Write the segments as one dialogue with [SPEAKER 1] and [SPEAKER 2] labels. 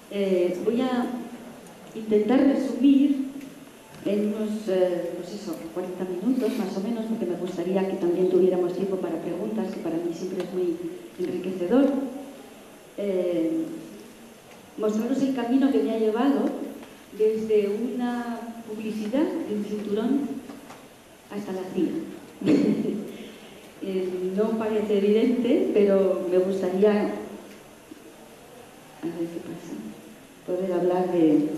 [SPEAKER 1] Voy a intentar resumir en unos, 40 minutos más o menos, porque me gustaría que también tuviéramos tiempo para preguntas, que para mí siempre es muy enriquecedor. Mostraros el camino que me ha llevado desde una publicidad de un cinturón hasta la CIA. No parece evidente, pero me gustaría, a ver qué pasa, poder hablar de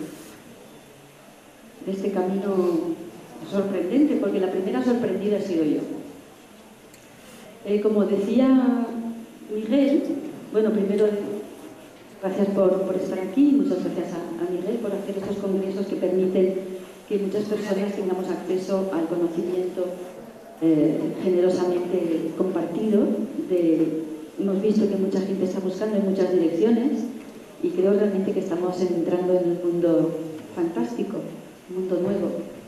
[SPEAKER 1] este camino sorprendente, porque la primera sorprendida he sido yo. Como decía Miguel, bueno, primero gracias por estar aquí, muchas gracias a Miguel por hacer estos congresos que permiten que muchas personas tengamos acceso al conocimiento generosamente compartido. Hemos visto que mucha gente está buscando en muchas direcciones y creo realmente que estamos entrando en un mundo fantástico, un mundo nuevo.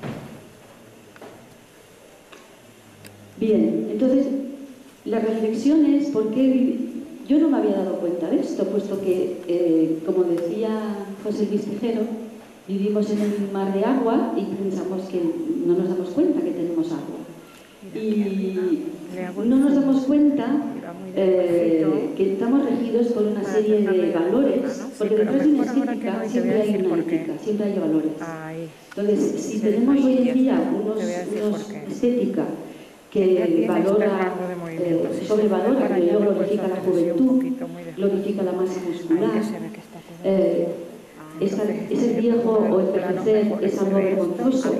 [SPEAKER 1] Bien, entonces la reflexión es por qué yo no me había dado cuenta de esto, puesto que, como decía José Luis Tejero, vivimos en un mar de agua y pensamos que no nos damos cuenta que tenemos agua. Y no nos damos cuenta que estamos regidos por una serie de valores, porque detrás de una estética siempre hay una ética, siempre hay valores. Entonces, si tenemos hoy en día unos estética que valora, sobrevalora, que luego glorifica la juventud, glorifica la masa muscular, ese viejo o envejecer es algo vergonzoso.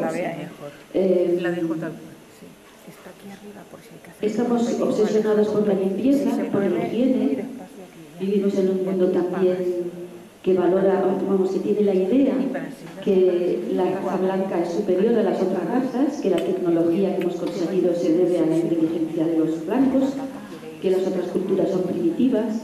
[SPEAKER 1] Estamos obsesionados por la limpieza, por la higiene. Vivimos en un mundo también que valora, que tiene la idea que la raza blanca es superior a las otras razas, que la tecnología que hemos conseguido se debe a la inteligencia de los blancos, que las otras culturas son primitivas.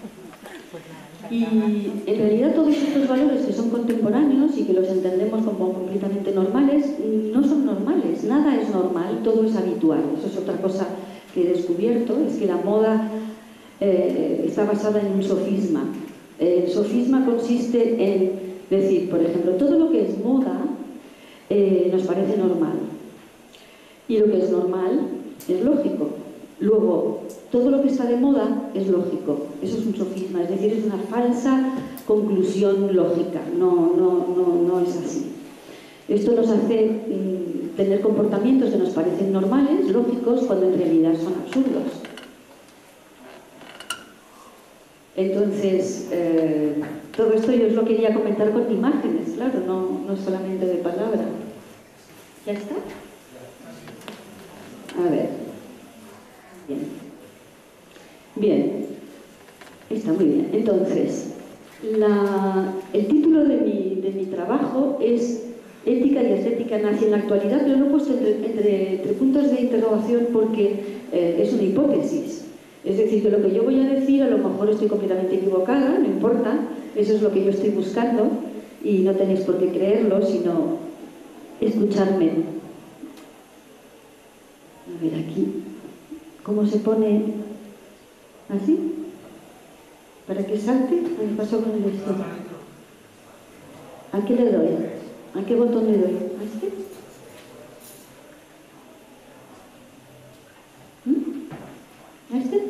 [SPEAKER 1] Y en realidad todos estos valores que son contemporáneos y que los entendemos como completamente normales, no son normales, nada es normal, todo es habitual. Eso es otra cosa que he descubierto, es que la moda está basada en un sofisma. El sofisma consiste en decir, por ejemplo, todo lo que es moda nos parece normal y lo que es normal es lógico. Luego, todo lo que está de moda es lógico. Eso es un sofisma, es decir, es una falsa conclusión lógica. No es así. Esto nos hace tener comportamientos que nos parecen normales, lógicos, cuando en realidad son absurdos. Entonces, todo esto yo os lo quería comentar con imágenes, claro, no solamente de palabra. ¿Ya está? A ver. Bien, está muy bien. Entonces, el título de mi trabajo es Ética y Estética nazi en la actualidad, pero lo he puesto entre puntos de interrogación porque es una hipótesis. Es decir, que lo que yo voy a decir, a lo mejor estoy completamente equivocada, no importa, eso es lo que yo estoy buscando y no tenéis por qué creerlo, sino escucharme. A ver aquí, ¿cómo se pone? ¿Así? ¿Para que salte? ¿Qué pasó con el esto? ¿A qué le doy? ¿A qué botón le doy? ¿A este? ¿A este?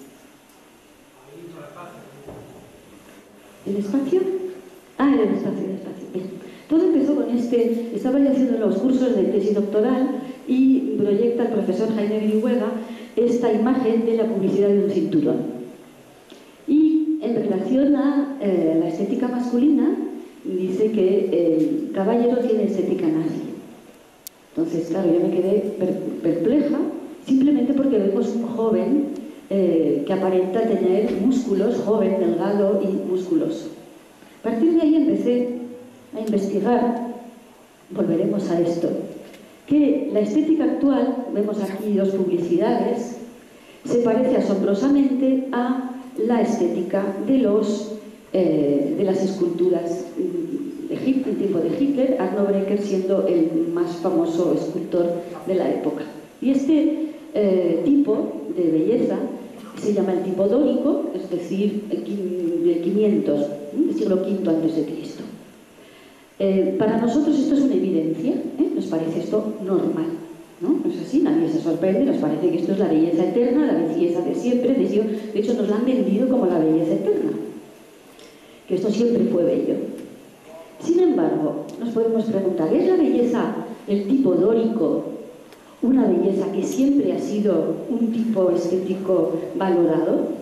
[SPEAKER 1] ¿El espacio? Ah, el espacio. Bien. Todo empezó con estaba yo haciendo los cursos de tesis doctoral y proyecta el profesor Jaime Viruega esta imagen de la publicidad de un cinturón. Y en relación a la estética masculina, dice que el caballero tiene estética nazi. Entonces, claro, yo me quedé perpleja, simplemente porque vemos un joven que aparenta tener músculos, joven, delgado y musculoso. A partir de ahí empecé a investigar, volveremos a esto, que la estética actual, vemos aquí dos publicidades, se parece asombrosamente a la estética de las esculturas de Hitler, el tiempo de Hitler, Arno Breker siendo el más famoso escultor de la época. Y este tipo de belleza se llama el tipo dórico, es decir, de 500, del siglo V a.C. Para nosotros esto es una evidencia, nos parece esto normal, ¿no? No es así, nadie se sorprende, nos parece que esto es la belleza eterna, la belleza de siempre, de hecho nos la han vendido como la belleza eterna, que esto siempre fue bello. Sin embargo, nos podemos preguntar, ¿es la belleza, el tipo dórico, una belleza que siempre ha sido un tipo estético valorado?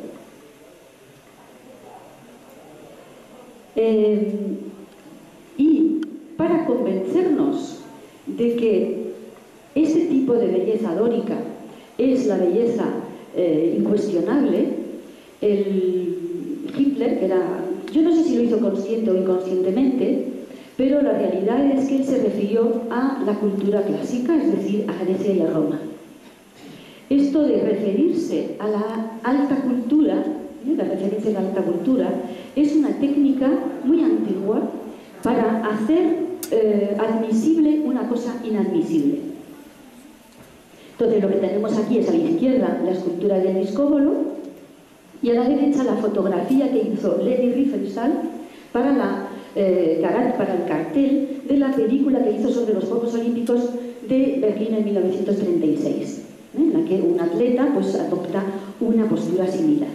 [SPEAKER 1] Y para convencernos de que este tipo de belleza dórica es la belleza incuestionable, el Hitler, que era, yo no sé si lo hizo consciente o inconscientemente, pero la realidad es que él se refirió a la cultura clásica, es decir, a Grecia y a Roma. Esto de referirse a la alta cultura, la referencia a la alta cultura, es una técnica muy antigua para hacer admisible una cosa inadmisible. Entonces lo que tenemos aquí es a la izquierda la escultura de Discóbolo y a la derecha la fotografía que hizo Leni Riefenstahl para el cartel de la película que hizo sobre los Juegos Olímpicos de Berlín en 1936, en la que un atleta pues adopta una postura similar.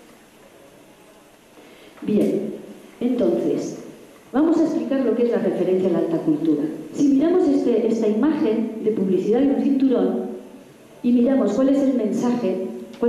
[SPEAKER 1] Bien, entonces vamos a explicar lo que es la referencia a la alta cultura. Si miramos esta imagen de publicidad de un cinturón y miramos cuál es el mensaje,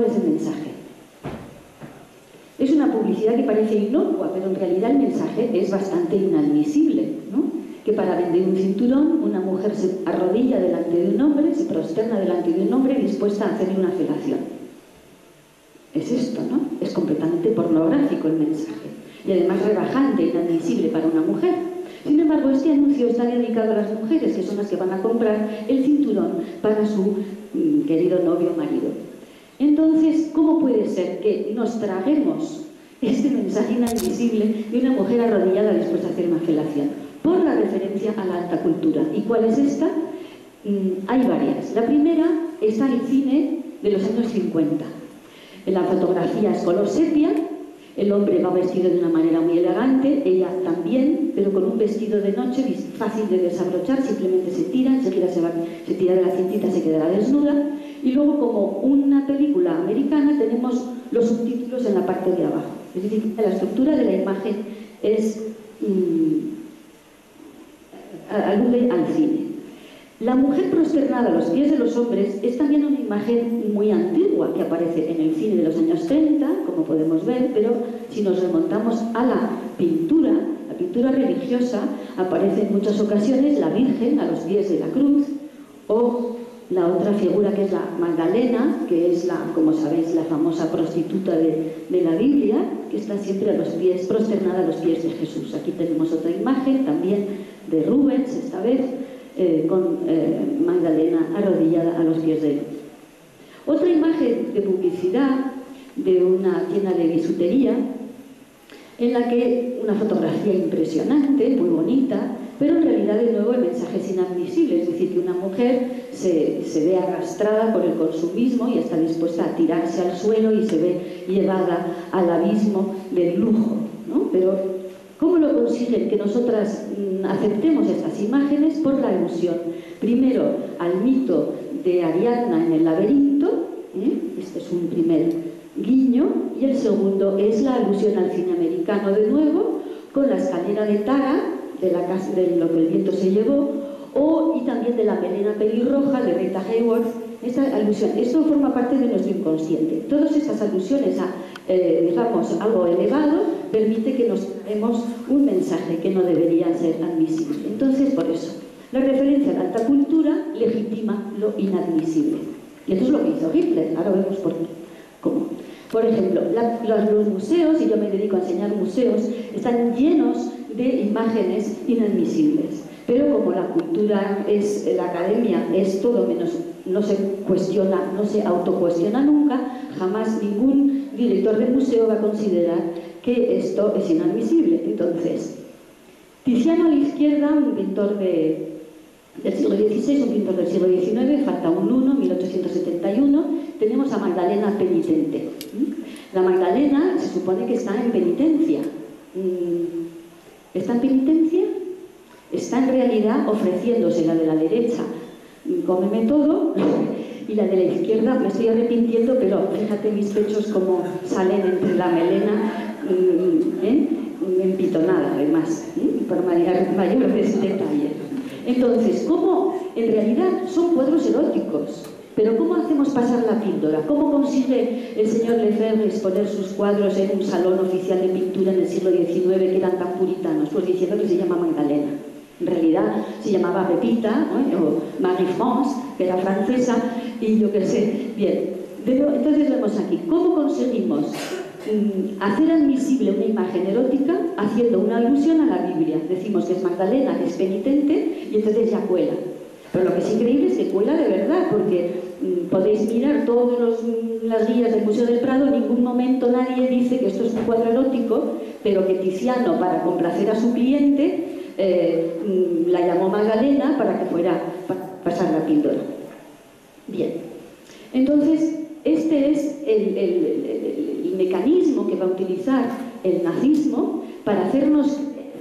[SPEAKER 1] es una publicidad que parece inocua, pero en realidad el mensaje es bastante inadmisible, ¿no? Que para vender un cinturón una mujer se arrodilla delante de un hombre, se prosterna delante de un hombre dispuesta a hacerle una felación. Es esto, ¿no? Es completamente pornográfico el mensaje y además rebajante, inadmisible para una mujer. Sin embargo, este anuncio está dedicado a las mujeres, que son las que van a comprar el cinturón para su querido novio o marido. Entonces, ¿cómo puede ser que nos traguemos este mensaje inadmisible de una mujer arrodillada dispuesta a hacer una felación? Por la referencia a la alta cultura. ¿Y cuál es esta? Hay varias. La primera está en el cine de los años 50. La fotografía es color sepia, el hombre va vestido de una manera muy elegante, ella también, pero con un vestido de noche fácil de desabrochar, simplemente se tira de la cintita, se quedará desnuda, y luego, como una película americana, tenemos los subtítulos en la parte de abajo. Es decir, la estructura de la imagen es alude al cine. La mujer prosternada a los pies de los hombres es también una imagen muy antigua que aparece en el cine de los años 30, como podemos ver, pero si nos remontamos a la pintura religiosa, aparece en muchas ocasiones la Virgen a los pies de la cruz, o la otra figura que es la Magdalena, que es como sabéis, la famosa prostituta de la Biblia, que está siempre a los pies, prosternada a los pies de Jesús. Aquí tenemos otra imagen también de Rubens, esta vez, con Magdalena arrodillada a los pies de él. Otra imagen de publicidad de una tienda de bisutería en la que una fotografía impresionante, muy bonita, pero en realidad de nuevo el mensaje es inadmisible, es decir, que una mujer se ve arrastrada por el consumismo y está dispuesta a tirarse al suelo y se ve llevada al abismo del lujo, ¿no? Pero ¿cómo lo consiguen que nosotras aceptemos estas imágenes? Por la alusión, primero, al mito de Ariadna en el laberinto, este es un primer guiño, y el segundo es la alusión al cine americano de nuevo, con la escalera de Tara, de la casa de lo que el viento se llevó, y también de la melena pelirroja de Rita Hayworth. Esta alusión, esto forma parte de nuestro inconsciente. Todas estas alusiones a, digamos, algo elevado, permite que nos demos un mensaje que no debería ser admisible. Entonces, por eso, la referencia a la alta cultura legitima lo inadmisible. Y esto es lo que hizo Hitler. Ahora vemos cómo. Por ejemplo, los museos, y yo me dedico a enseñar museos, están llenos de imágenes inadmisibles. Pero como la cultura es, la academia es todo menos, no se cuestiona, no se autocuestiona nunca, jamás ningún director de museo va a considerar que esto es inadmisible. Entonces, Tiziano a la izquierda, un pintor del siglo XVI, un pintor del siglo XIX, falta un 1, 1871, tenemos a Magdalena penitente. La Magdalena se supone que está en penitencia. ¿Está en penitencia? Está en realidad ofreciéndose. La de la derecha, cómeme todo, y la de la izquierda, me estoy arrepintiendo, pero fíjate mis pechos como salen entre la melena, empitonada además, por mayores detalles. Entonces, ¿cómo? En realidad son cuadros eróticos, pero ¿cómo hacemos pasar la píldora? ¿Cómo consigue el señor Lefebvre exponer sus cuadros en un salón oficial de pintura en el siglo XIX que eran tan puritanos? Pues diciendo que se llama Magdalena. En realidad se llamaba Pepita, ¿no? O Marie-France, que era francesa, y yo qué sé. Bien, entonces vemos aquí, ¿cómo conseguimos hacer admisible una imagen erótica haciendo una alusión a la Biblia? Decimos que es Magdalena, que es penitente, y entonces ya cuela. Pero lo que es increíble es que cuela de verdad, porque podéis mirar todas las guías del Museo del Prado, en ningún momento nadie dice que esto es un cuadro erótico, pero que Tiziano, para complacer a su cliente, la llamó Magdalena para que fuera a pasar la píldora. Bien, entonces este es el mecanismo que va a utilizar el nazismo para hacernos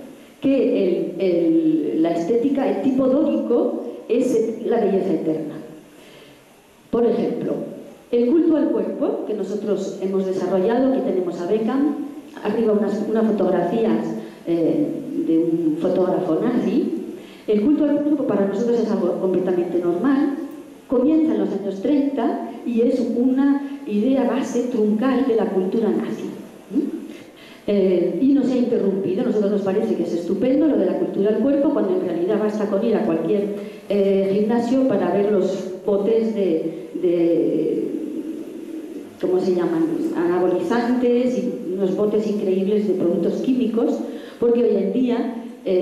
[SPEAKER 1] que la estética, el tipo dórico, es la belleza eterna. Por ejemplo, el culto al cuerpo, que nosotros hemos desarrollado, aquí tenemos a Beckham, arriba unas fotografías de un fotógrafo nazi. El culto al cuerpo para nosotros es algo completamente normal, comienza en los años 30 y es una idea base truncal de la cultura nazi. Y no se ha interrumpido. A nosotros nos parece que es estupendo lo de la cultura al cuerpo, cuando en realidad basta con ir a cualquier gimnasio para ver los botes de ¿cómo se llaman? Anabolizantes y unos botes increíbles de productos químicos, porque hoy en día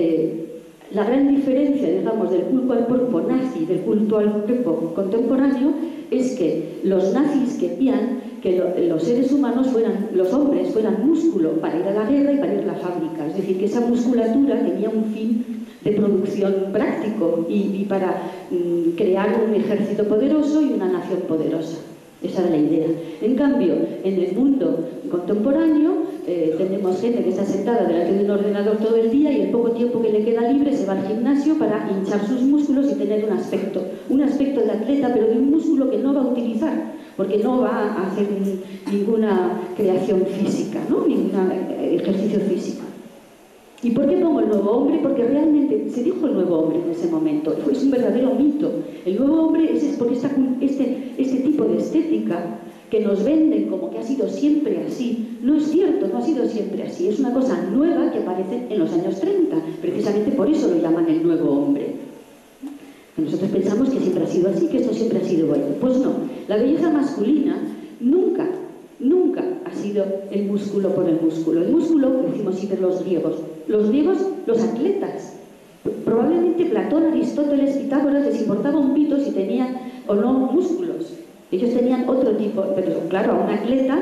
[SPEAKER 1] la gran diferencia, digamos, del culto al cuerpo nazi y del culto al cuerpo contemporáneo es que los nazis querían que los seres humanos los hombres fueran músculo para ir a la guerra y para ir a la fábrica. Es decir, que esa musculatura tenía un fin de producción práctico y para crear un ejército poderoso y una nación poderosa. Esa era la idea. En cambio, en el mundo contemporáneo tenemos gente que está sentada delante de un ordenador todo el día y el poco tiempo que le queda libre se va al gimnasio para hinchar sus músculos y tener un aspecto de atleta, pero de un músculo que no va a utilizar, porque no va a hacer ninguna creación física, ¿no? Ningún ejercicio físico. ¿Y por qué pongo el nuevo hombre? Porque realmente se dijo el nuevo hombre en ese momento, es un verdadero mito. El nuevo hombre es por este tipo de estética que nos venden como que ha sido siempre así. No es cierto, no ha sido siempre así. Es una cosa nueva que aparece en los años 30. Precisamente por eso lo llaman el nuevo hombre. Nosotros pensamos que siempre ha sido así, que esto siempre ha sido bueno. Pues no, la belleza masculina nunca ha sido el músculo por el músculo. El músculo, decimos siempre los griegos, los atletas. Probablemente Platón, Aristóteles, Pitágoras les importaba un pito si tenían o no músculos. Ellos tenían otro tipo, pero claro, a un atleta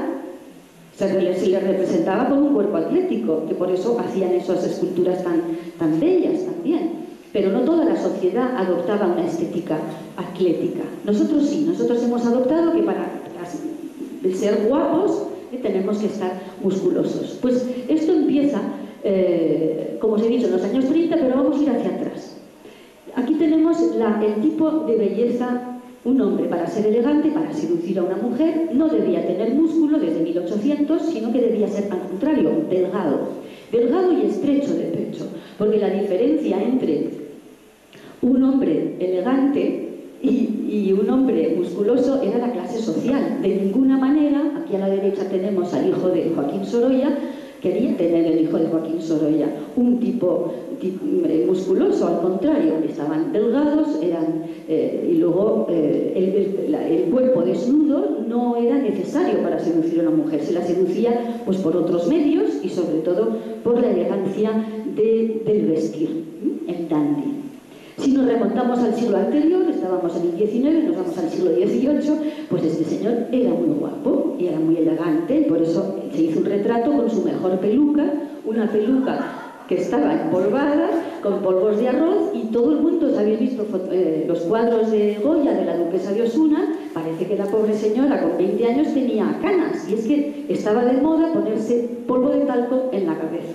[SPEAKER 1] se le representaba como un cuerpo atlético, que por eso hacían esas esculturas tan bellas también. Pero no toda la sociedad adoptaba una estética atlética. Nosotros sí, nosotros hemos adoptado que para ser guapos tenemos que estar musculosos. Pues esto empieza, como os he dicho, en los años 30, pero vamos a ir hacia atrás. Aquí tenemos el tipo de belleza. Un hombre, para ser elegante, para seducir a una mujer, no debía tener músculo desde 1800, sino que debía ser al contrario, delgado y estrecho de pecho, porque la diferencia entre un hombre elegante y un hombre musculoso era la clase social. De ninguna manera, aquí a la derecha tenemos al hijo de Joaquín Sorolla, quería tener el hijo de Joaquín Sorolla un tipo musculoso, al contrario, estaban delgados, y luego el cuerpo desnudo no era necesario para seducir a una mujer, se la seducía pues por otros medios y sobre todo por la elegancia del vestir, el dandy. Si nos remontamos al siglo anterior, estábamos en el XIX, nos vamos al siglo XVIII, pues este señor era muy guapo y era muy elegante, y por eso se hizo un retrato con su mejor peluca, una peluca que estaba empolvada, con polvos de arroz, y todo el mundo, habéis visto los cuadros de Goya, de la duquesa de Osuna, parece que la pobre señora con 20 años tenía canas, y es que estaba de moda ponerse polvo de talco en la cabeza,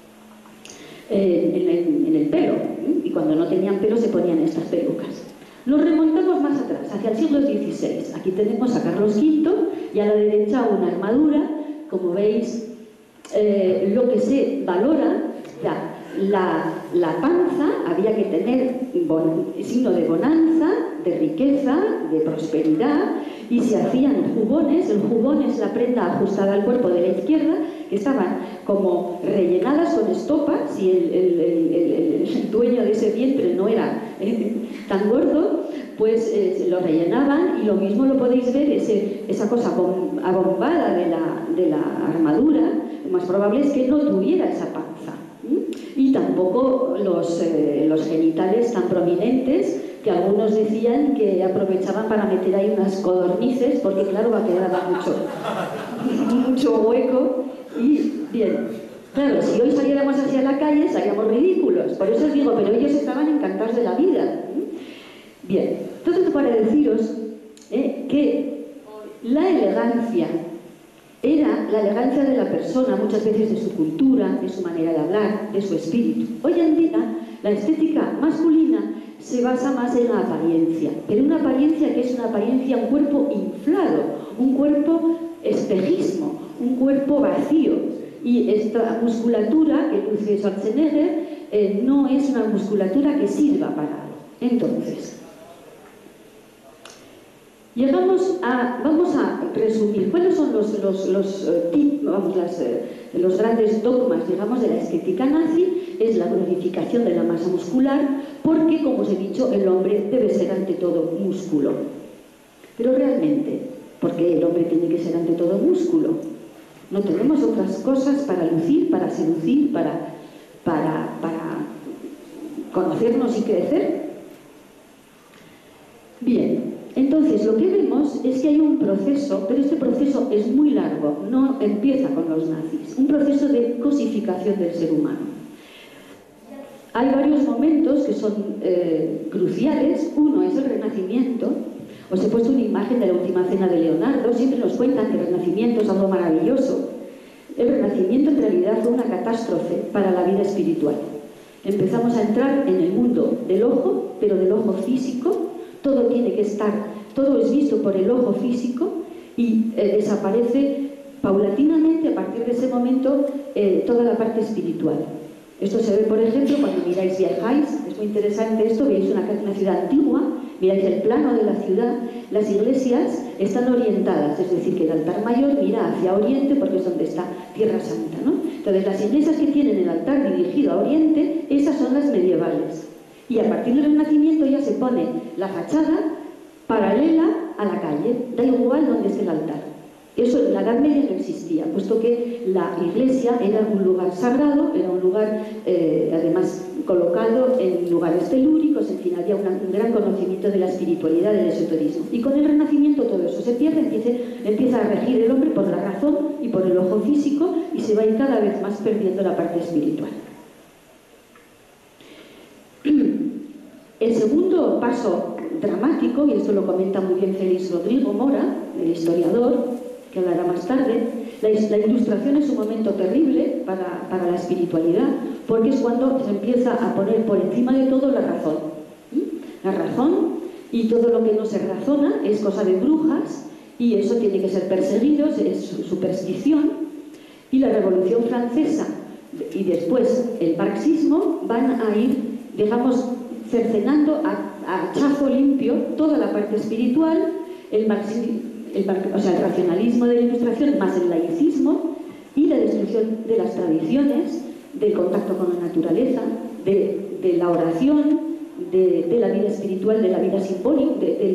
[SPEAKER 1] en el pelo, y cuando no tenían pelo se ponían estas pelucas. Nos remontamos más atrás, hacia el siglo XVI. Aquí tenemos a Carlos V y a la derecha una armadura. Como veis, lo que se valora, la panza había que tener signo de bonanza, de riqueza, de prosperidad, y se hacían jubones. El jubón es la prenda ajustada al cuerpo de la izquierda, que estaban como rellenadas con estopa. Si el dueño de ese vientre no era tan gordo, pues lo rellenaban, y lo mismo lo podéis ver, esa cosa abombada de la armadura. Lo más probable es que no tuviera esa panza, y tampoco los genitales tan prominentes, que algunos decían que aprovechaban para meter ahí unas codornices, porque claro, va a quedar mucho hueco. Y bien, claro, si hoy saliéramos hacia la calle seríamos ridículos, por eso os digo, pero ellos estaban encantados de la vida. Bien, todo esto para deciros que la elegancia era la elegancia de la persona, muchas veces de su cultura, de su manera de hablar, de su espíritu. Hoy en día la estética masculina se basa más en la apariencia, pero una apariencia que es una apariencia, un cuerpo inflado, un cuerpo espejismo, un cuerpo vacío. Y esta musculatura que luce Schwarzenegger no es una musculatura que sirva para algo. Entonces, vamos a resumir cuáles son los grandes dogmas, digamos, de la estética nazi. Es la glorificación de la masa muscular, porque, como os he dicho, el hombre debe ser ante todo músculo. Pero realmente, ¿por qué el hombre tiene que ser ante todo músculo? ¿No tenemos otras cosas para lucir, para seducir, para conocernos y crecer? Bien, entonces lo que vemos es que hay un proceso, pero este proceso es muy largo, no empieza con los nazis, un proceso de cosificación del ser humano. Hay varios momentos que son cruciales. Uno es el Renacimiento. Os he puesto una imagen de la Última Cena de Leonardo. Siempre nos cuentan que el Renacimiento es algo maravilloso. El Renacimiento en realidad fue una catástrofe para la vida espiritual. Empezamos a entrar en el mundo del ojo, pero del ojo físico. Todo tiene que estar, todo es visto por el ojo físico, y desaparece paulatinamente a partir de ese momento toda la parte espiritual. Esto se ve, por ejemplo, cuando miráis, viajáis, es muy interesante esto, veis una ciudad antigua, miráis el plano de la ciudad, las iglesias están orientadas, es decir, que el altar mayor mira hacia oriente porque es donde está Tierra Santa, ¿no? Entonces, las iglesias que tienen el altar dirigido a oriente, esas son las medievales. Y a partir del Renacimiento ya se pone la fachada paralela a la calle, da igual donde esté el altar. Eso en la Edad Media no existía, puesto que la iglesia era un lugar sagrado, era un lugar además colocado en lugares telúricos, en fin, había un gran conocimiento de la espiritualidad, del esoterismo. Y con el Renacimiento todo eso se pierde, empieza a regir el hombre por la razón y por el ojo físico, y se va a ir cada vez más perdiendo la parte espiritual. El segundo paso dramático, y esto lo comenta muy bien Félix Rodrigo Mora, el historiador, que hablará más tarde, la Ilustración es un momento terrible para la espiritualidad, porque es cuando se empieza a poner por encima de todo la razón. La razón, y todo lo que no se razona es cosa de brujas, y eso tiene que ser perseguido, es superstición. Y la Revolución Francesa y después el marxismo van a ir, digamos, cercenando a hachazo limpio toda la parte espiritual, el racionalismo de la Ilustración más el laicismo, y la destrucción de las tradiciones, del contacto con la naturaleza, de la oración, de la vida espiritual, de la vida simbólica,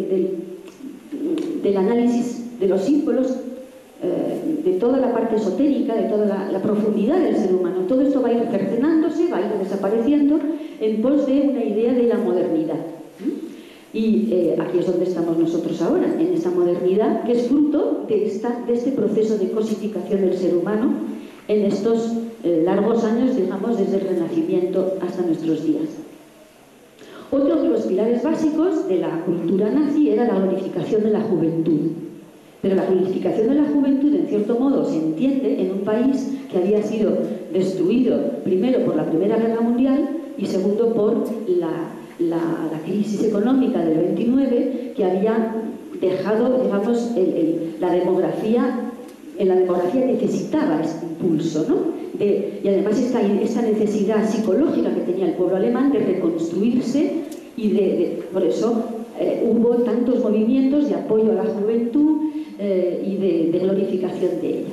[SPEAKER 1] del análisis de los símbolos, de toda la parte esotérica, de toda la profundidad del ser humano. Todo esto va a ir cercenándose, va a ir desapareciendo en pos de una idea de la modernidad. Y aquí es donde estamos nosotros ahora, en esta modernidad, que es fruto de este proceso de cosificación del ser humano, en estos largos años, digamos, desde el Renacimiento hasta nuestros días. Otro de los pilares básicos de la cultura nazi era la glorificación de la juventud. Pero la glorificación de la juventud, en cierto modo, se entiende en un país que había sido destruido primero por la Primera Guerra Mundial y segundo por la crisis económica del 29, que había dejado, digamos, la demografía necesitaba este impulso, ¿no? Y además esta necesidad psicológica que tenía el pueblo alemán de reconstruirse y por eso hubo tantos movimientos de apoyo a la juventud y de glorificación de ella.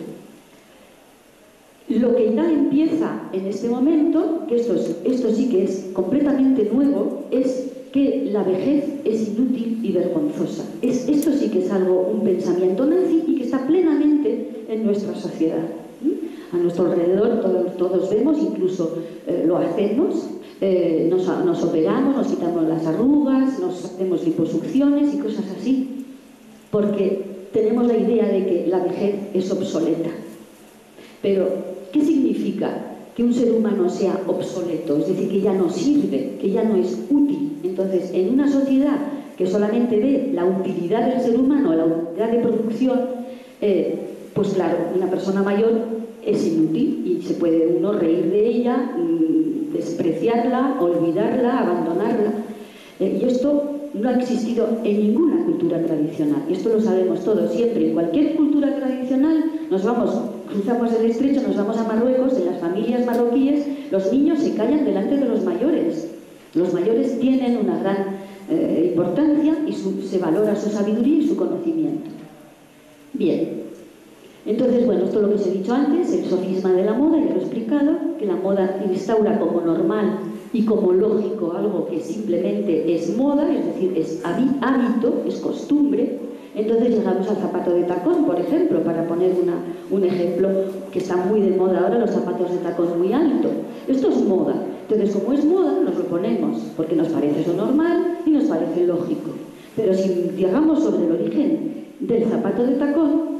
[SPEAKER 1] Lo que ya empieza en este momento, que esto sí que es completamente nuevo, es que la vejez es inútil y vergonzosa. Esto sí que es un pensamiento nazi y que está plenamente en nuestra sociedad. A nuestro alrededor todos vemos, incluso lo hacemos, nos operamos, nos quitamos las arrugas, nos hacemos liposucciones y cosas así, porque tenemos la idea de que la vejez es obsoleta. Pero, ¿qué significa que un ser humano sea obsoleto? Es decir, que ya no sirve, que ya no es útil. Entonces, en una sociedad que solamente ve la utilidad del ser humano, la utilidad de producción, pues claro, una persona mayor es inútil y se puede uno reír de ella, despreciarla, olvidarla, abandonarla. Y esto no ha existido en ninguna cultura tradicional. Y esto lo sabemos todos siempre. En cualquier cultura tradicional cruzamos el estrecho, nos vamos a Marruecos, en las familias marroquíes, los niños se callan delante de los mayores. Los mayores tienen una gran importancia y se valora su sabiduría y su conocimiento. Bien. Entonces, bueno, esto es lo que os he dicho antes, el sofisma de la moda, ya lo he explicado, que la moda instaura como normal y como lógico algo que simplemente es moda, es decir, es hábito, es costumbre. Entonces llegamos al zapato de tacón, por ejemplo, para poner un ejemplo que está muy de moda ahora, los zapatos de tacón muy alto. Esto es moda. Entonces, como es moda, nos lo ponemos, porque nos parece eso normal y nos parece lógico. Pero si indagamos sobre el origen del zapato de tacón,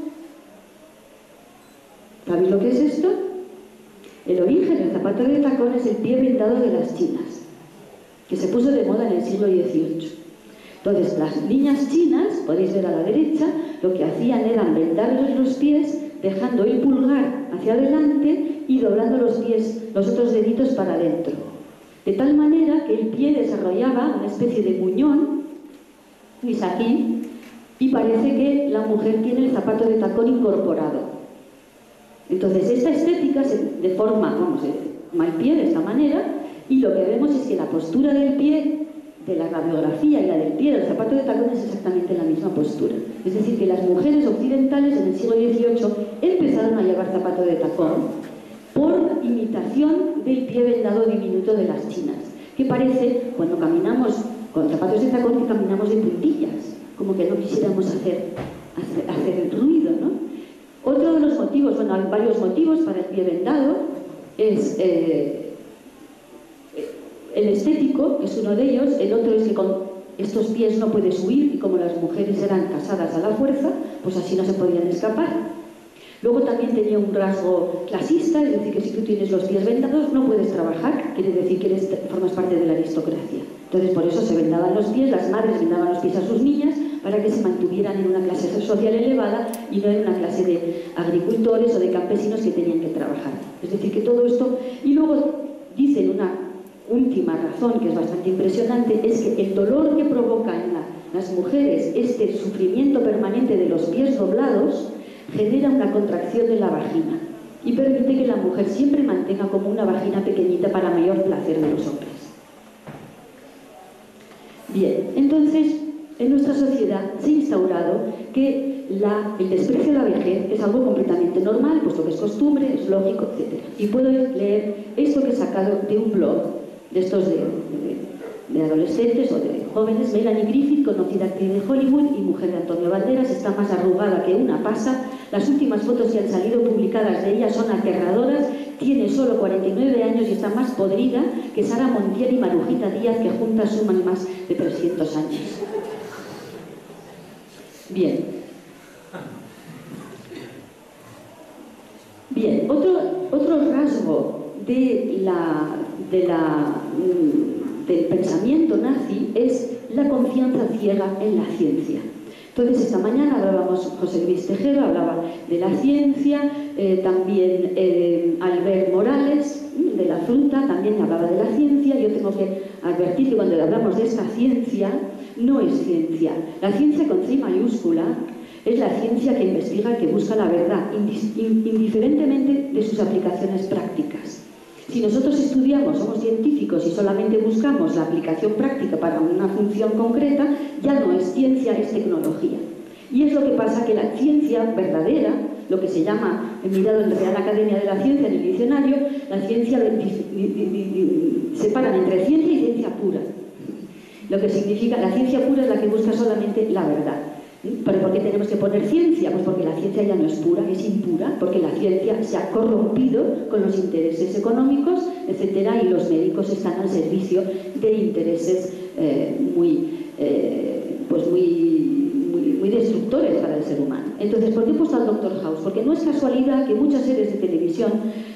[SPEAKER 1] ¿sabéis lo que es esto? El origen del zapato de tacón es el pie vendado de las chinas, que se puso de moda en el siglo XVIII. Entonces, las niñas chinas, podéis ver a la derecha, lo que hacían era vendarles los pies, dejando el pulgar hacia adelante y doblando los otros deditos para adentro. De tal manera que el pie desarrollaba una especie de muñón, ¿veis aquí? Y parece que la mujer tiene el zapato de tacón incorporado. Entonces, esta estética se deforma, mal pie de esta manera, y lo que vemos es que la postura del pie de la radiografía y la del pie del zapato de tacón es exactamente la misma postura. Es decir, que las mujeres occidentales en el siglo XVIII empezaron a llevar zapato de tacón por imitación del pie vendado diminuto de las chinas, que parece, cuando caminamos con zapatos de tacón, que caminamos de puntillas, como que no quisiéramos hacer el ruido, ¿no? Otro de los motivos, bueno, hay varios motivos para el pie vendado, es el estético, que es uno de ellos. El otro es que con estos pies no puedes huir, y como las mujeres eran casadas a la fuerza, pues así no se podían escapar. Luego también tenía un rasgo clasista, es decir, que si tú tienes los pies vendados no puedes trabajar, quiere decir que formas parte de la aristocracia. Entonces por eso se vendaban los pies, las madres vendaban los pies a sus niñas para que se mantuvieran en una clase social elevada y no en una clase de agricultores o de campesinos que tenían que trabajar. Es decir, que todo esto... Y luego dicen una última razón que es bastante impresionante, es que el dolor que provoca en las mujeres este sufrimiento permanente de los pies doblados genera una contracción de la vagina y permite que la mujer siempre mantenga como una vagina pequeñita para mayor placer de los hombres. Bien, entonces en nuestra sociedad se ha instaurado que el desprecio a la vejez es algo completamente normal, puesto que es costumbre, es lógico, etc. Y puedo leer esto que he sacado de un blog de estos de adolescentes o de jóvenes. Melanie Griffith, conocida actriz de Hollywood y mujer de Antonio Banderas, está más arrugada que una pasa. Las últimas fotos que han salido publicadas de ella son aterradoras. Tiene solo 49 años y está más podrida que Sara Montiel y Marujita Díaz, que juntas suman más de 300 años. Bien. Bien, otro otro rasgo del pensamiento nazi es la confianza ciega en la ciencia. Entonces, esta mañana hablábamos, José Luis Tejero hablaba de la ciencia, también Albert Morales, de la fruta, también hablaba de la ciencia. Yo tengo que advertir que cuando hablamos de esta ciencia, no es ciencia. La ciencia con C mayúscula es la ciencia que investiga, que busca la verdad, indiferentemente de sus aplicaciones prácticas. Si nosotros estudiamos, somos científicos y solamente buscamos la aplicación práctica para una función concreta, ya no es ciencia, es tecnología. Y es lo que pasa que la ciencia verdadera, lo que se llama, he mirado en la Real Academia de la Ciencia, en el diccionario, la ciencia separan entre ciencia y ciencia pura. Lo que significa, la ciencia pura es la que busca solamente la verdad. ¿Pero por qué tenemos que poner ciencia? Pues porque la ciencia ya no es pura, es impura, porque la ciencia se ha corrompido con los intereses económicos, etcétera, y los médicos están al servicio de intereses muy destructores para el ser humano. Entonces, ¿por qué he puesto al Dr. House? Porque no es casualidad que muchas series de televisión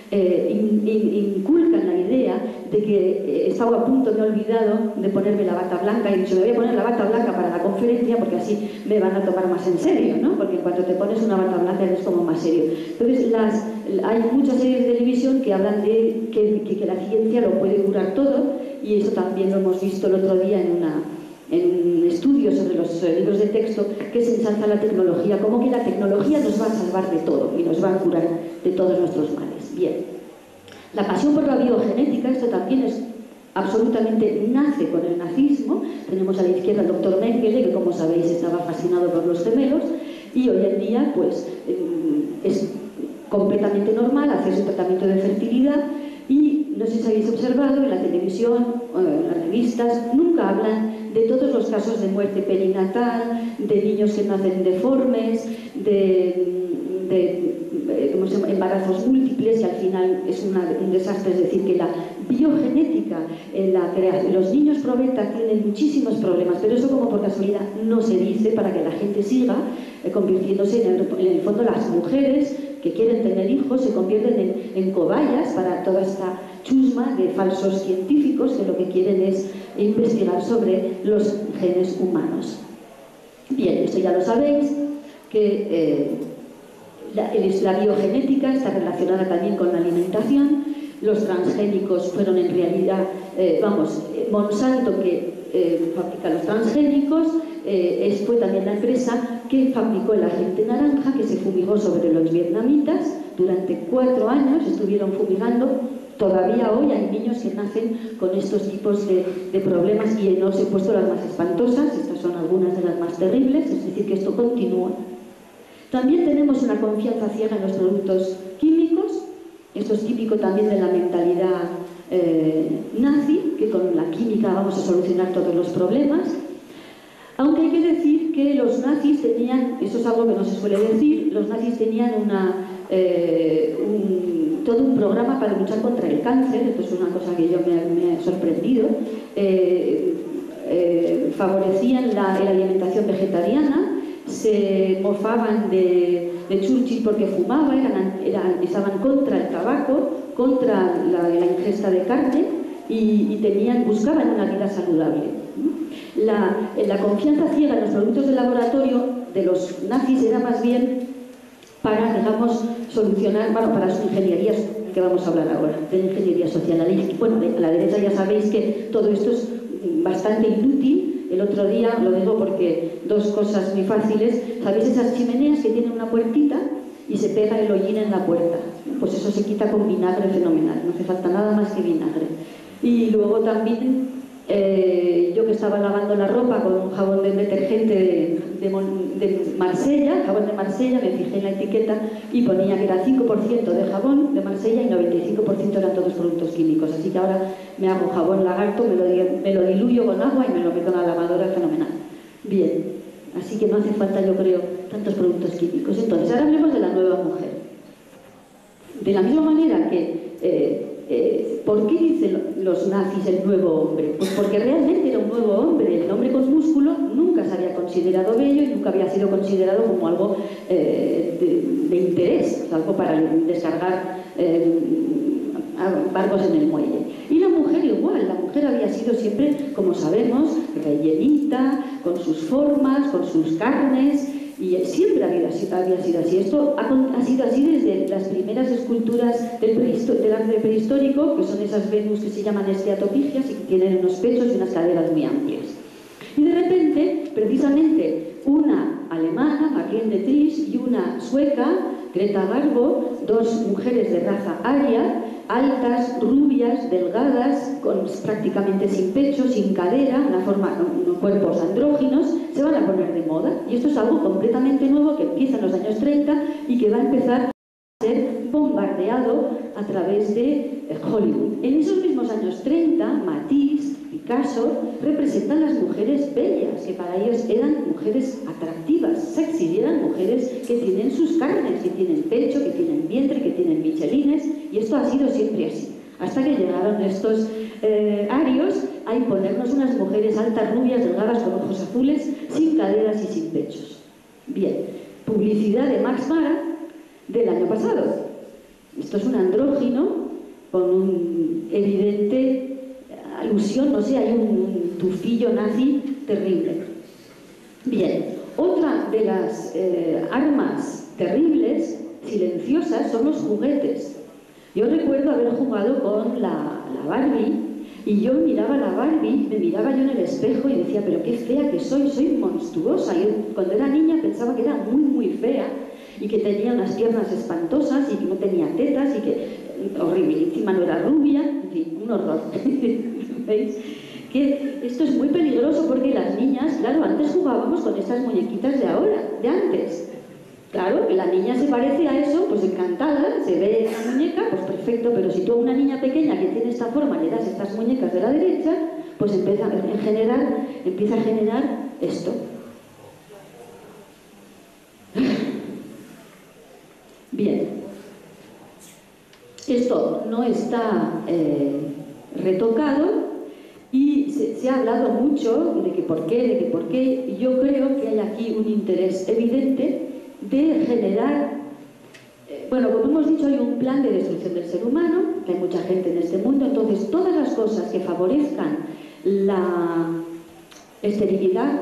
[SPEAKER 1] inculcan la idea de que estaba a punto, me he olvidado de ponerme la bata blanca, y he dicho, me voy a poner la bata blanca para la conferencia porque así me van a tomar más en serio, ¿no? Porque cuando te pones una bata blanca eres como más serio. Entonces, hay muchas series de televisión que hablan de que la ciencia lo puede curar todo, y eso también lo hemos visto el otro día en un estudio sobre los libros de texto, que se ensalza la tecnología, como que la tecnología nos va a salvar de todo y nos va a curar de todos nuestros males. Bien, la pasión por la biogenética, esto también es absolutamente, nace con el nazismo. Tenemos a la izquierda al doctor Mengele, que como sabéis estaba fascinado por los gemelos, y hoy en día pues es completamente normal hacerse un tratamiento de fertilidad. Y no sé si habéis observado, en la televisión, en las revistas, nunca hablan de todos los casos de muerte perinatal, de niños que nacen deformes, de embarazos múltiples, y al final es un desastre. Es decir, que la biogenética, los niños probeta tienen muchísimos problemas, pero eso como por casualidad no se dice, para que la gente siga convirtiéndose en el fondo. Las mujeres que quieren tener hijos se convierten en cobayas para toda esta chusma de falsos científicos que lo que quieren es investigar sobre los genes humanos. Bien, esto ya lo sabéis, que la biogenética está relacionada también con la alimentación. Los transgénicos fueron en realidad, Monsanto, que fabrica los transgénicos, fue también la empresa que fabricó el agente naranja, que se fumigó sobre los vietnamitas. Durante 4 años estuvieron fumigando. Todavía hoy hay niños que nacen con estos tipos de problemas, y no os he puesto las más espantosas, estas son algunas de las más terribles, es decir, que esto continúa. También tenemos una confianza ciega en los productos químicos. Esto es típico también de la mentalidad nazi, que con la química vamos a solucionar todos los problemas. Aunque hay que decir que los nazis tenían, eso es algo que no se suele decir, los nazis tenían todo un programa para luchar contra el cáncer. Esto es una cosa que yo me ha sorprendido. Favorecían la alimentación vegetariana, se mofaban de Churchill porque fumaba, estaban contra el tabaco, contra la ingesta de carne, y buscaban una vida saludable. La confianza ciega en los productos de laboratorio de los nazis era más bien para, digamos, solucionar, para sus ingenierías, que vamos a hablar ahora, de la ingeniería social. A la derecha ya sabéis que todo esto es bastante inútil. El otro día, lo digo porque dos cosas muy fáciles, ¿sabéis esas chimeneas que tienen una puertita y se pega el hollín en la puerta? Pues eso se quita con vinagre fenomenal, no hace falta nada más que vinagre. Y luego también, yo que estaba lavando la ropa con un jabón de detergente de Marsella, jabón de Marsella, me fijé en la etiqueta y ponía que era 5% de jabón de Marsella y 95% eran todos productos químicos. Así que ahora me hago jabón lagarto, me lo diluyo con agua y me lo meto en la lavadora, fenomenal. Bien, así que no hace falta, yo creo, tantos productos químicos. Entonces, ahora hablemos de la nueva mujer. De la misma manera que ¿por qué dice los nazis el nuevo hombre? Pues porque realmente era un nuevo hombre. El hombre con músculo nunca se había considerado bello y nunca había sido considerado como algo de interés, algo para descargar barcos en el muelle. Y la mujer igual, la mujer había sido siempre, como sabemos, rellenita, con sus formas, con sus carnes, y siempre había sido así. Esto ha sido así desde las primeras esculturas del arte prehistórico, que son esas Venus que se llaman esteatopigias y que tienen unos pechos y unas caderas muy amplias. Y de repente, precisamente, una alemana, Marlene Dietrich, y una sueca, Greta Garbo, dos mujeres de raza aria, altas, rubias, delgadas, prácticamente sin pecho, sin cadera, unos cuerpos andróginos, se van a poner de moda. Y esto es algo completamente nuevo que empieza en los años 30 y que va a empezar a ser bombardeado a través de Hollywood. En esos mismos años 30, Matisse, Picasso representan las mujeres bellas, que para ellos eran mujeres atractivas, sexy, y eran mujeres que tienen sus carnes, que tienen pecho, que tienen vientre, que tienen michelines, y esto ha sido siempre así. Hasta que llegaron estos arios a imponernos unas mujeres altas, rubias, delgadas, con ojos azules, sin caderas y sin pechos. Bien, publicidad de Max Mara del año pasado. Esto es un andrógino con un evidente alusión, no sé, hay un tufillo nazi terrible. Bien, otra de las armas terribles, silenciosas, son los juguetes. Yo recuerdo haber jugado con la Barbie y yo miraba a la Barbie, me miraba yo en el espejo y decía, pero qué fea que soy monstruosa. Yo cuando era niña pensaba que era muy, muy fea y que tenía unas piernas espantosas y que no tenía tetas y que horrible, encima no era rubia, en fin, un horror. ¿Veis? Que esto es muy peligroso porque las niñas, claro, antes jugábamos con estas muñequitas de ahora, de antes. Claro, que la niña se parece a eso, pues encantada, se ve la muñeca, pues perfecto, pero si tú a una niña pequeña que tiene esta forma le das estas muñecas de la derecha, pues empieza a generar esto. Bien, esto no está retocado y se ha hablado mucho de que por qué, y yo creo que hay aquí un interés evidente de generar, bueno, como hemos dicho, hay un plan de destrucción del ser humano, que hay mucha gente en este mundo, entonces todas las cosas que favorezcan la esterilidad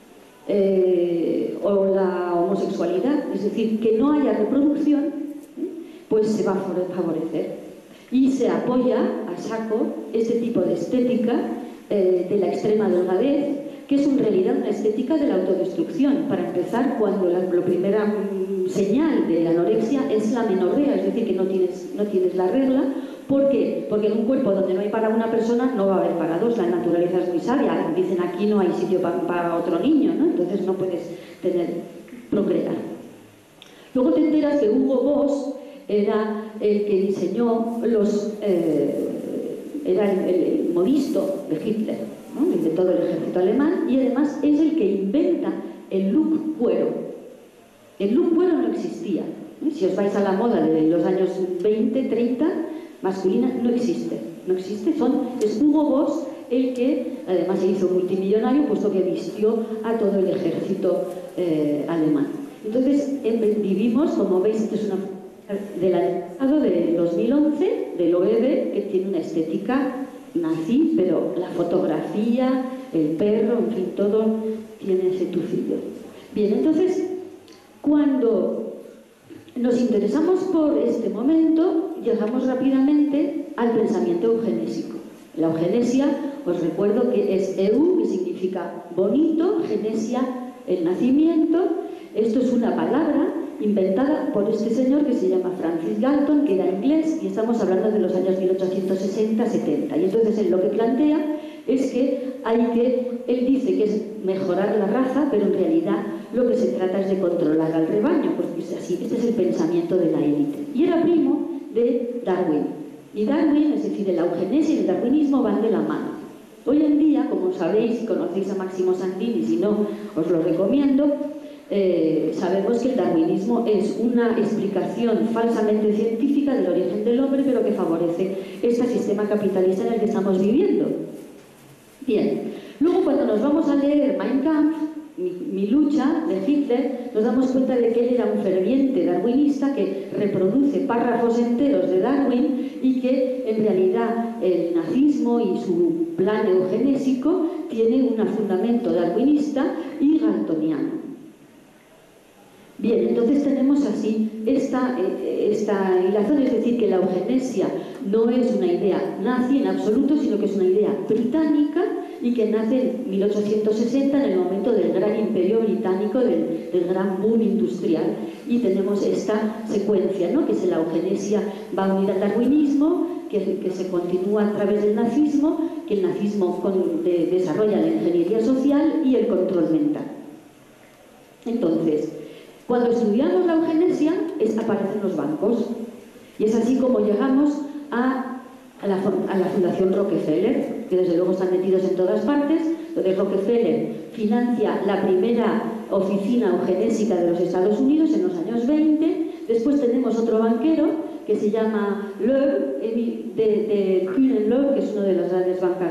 [SPEAKER 1] o la homosexualidad, es decir, que no haya reproducción, pues se va a favorecer. Y se apoya a saco este tipo de estética de la extrema delgadez, que es en realidad una estética de la autodestrucción. Para empezar, cuando la primera señal de la anorexia es la menorrea, es decir, que no tienes la regla. ¿Por qué? Porque en un cuerpo donde no hay para una persona no va a haber para dos. La naturaleza es muy sabia. Dicen, aquí no hay sitio para otro niño, ¿no? Entonces no puedes procrear. Luego te enteras que Hugo Boss era el que diseñó era el modisto de Hitler, ¿no? De todo el ejército alemán, y además es el que inventa el look cuero. El look cuero no existía. Si os vais a la moda de los años 20, 30, masculina, no existe. Es Hugo Boss el que, además se hizo multimillonario, puesto que vistió a todo el ejército alemán. Entonces, vivimos, como veis, esto es una del año de 2011, del OED, que tiene una estética nazi, pero la fotografía, el perro, en fin, todo tiene ese tufillo. Bien, entonces, cuando nos interesamos por este momento, llegamos rápidamente al pensamiento eugenésico. La eugenesia, os recuerdo que es EU, que significa bonito, genesia, el nacimiento. Esto es una palabra inventada por este señor que se llama Francis Galton, que era inglés, y estamos hablando de los años 1860-70. Y entonces él lo que plantea es que él dice que es mejorar la raza, pero en realidad lo que se trata es de controlar al rebaño, porque es así, este es el pensamiento de la élite. Y era primo de Darwin. Y Darwin, es decir, la eugenesia y el darwinismo van de la mano. Hoy en día, como sabéis, si conocéis a Máximo Sandini, si no, os lo recomiendo, sabemos que el darwinismo es una explicación falsamente científica del origen del hombre, pero que favorece este sistema capitalista en el que estamos viviendo. Bien, luego cuando nos vamos a leer Mein Kampf, mi lucha, de Hitler, nos damos cuenta de que él era un ferviente darwinista que reproduce párrafos enteros de Darwin y que en realidad el nazismo y su plan eugenésico tiene un fundamento darwinista y galtoniano. Bien, entonces tenemos así esta hilazón, es decir, que la eugenesia no es una idea nazi en absoluto, sino que es una idea británica y que nace en 1860 en el momento del gran imperio británico, del gran boom industrial. Y tenemos esta secuencia, ¿no?, que es la eugenesia va unida al darwinismo, que se continúa a través del nazismo, que el nazismo desarrolla la ingeniería social y el control mental. Entonces, cuando estudiamos la eugenesia, aparecen los bancos. Y es así como llegamos a la Fundación Rockefeller, que desde luego están metidos en todas partes, donde Rockefeller financia la primera oficina eugenésica de los Estados Unidos en los años 20. Después tenemos otro banquero que se llama Loeb, de Kuhn & Loeb, que es una de las grandes bancas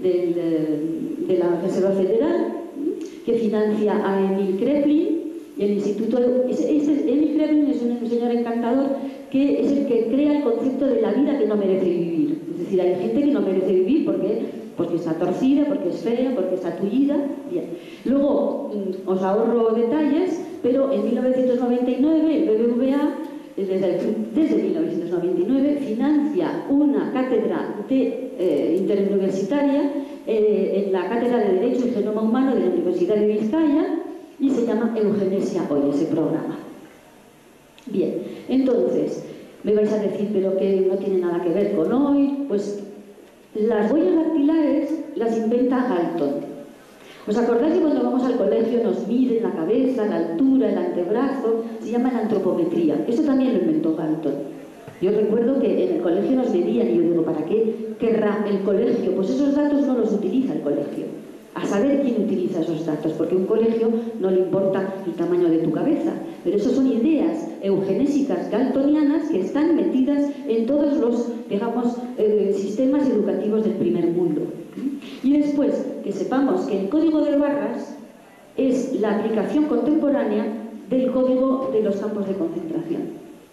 [SPEAKER 1] de la Reserva Federal, que financia a Emil Kraepelin. Y el instituto, Emil Kraepelin es un señor encantador que es el que crea el concepto de la vida que no merece vivir. Es decir, hay gente que no merece vivir porque está torcida, porque es fea, porque está tullida. Bien. Luego, os ahorro detalles, pero en 1999 el BBVA, desde 1999, financia una cátedra interuniversitaria en la Cátedra de Derecho y Genoma Humano de la Universidad de Vizcaya, y se llama Eugenesia Hoy, ese programa. Bien, entonces, me vais a decir, pero que no tiene nada que ver con hoy. Pues las huellas dactilares las inventa Galton. ¿Os acordáis que cuando vamos al colegio nos miden la cabeza, la altura, el antebrazo? Se llama la antropometría. Eso también lo inventó Galton. Yo recuerdo que en el colegio nos medían y yo digo, ¿para qué querrá el colegio? Pues esos datos no los utiliza el colegio. A saber quién utiliza esos datos, porque a un colegio no le importa el tamaño de tu cabeza. Pero eso son ideas eugenésicas galtonianas que están metidas en todos los, digamos, sistemas educativos del primer mundo. Y después, que sepamos que el código de barras es la aplicación contemporánea del código de los campos de concentración.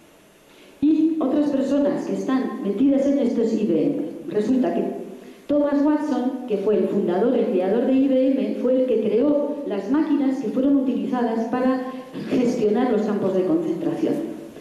[SPEAKER 1] Y otras personas que están metidas en esto es IBM. Resulta que Thomas Watson, que fue el fundador, el creador de IBM, fue el que creó las máquinas que fueron utilizadas para gestionar los campos de concentración.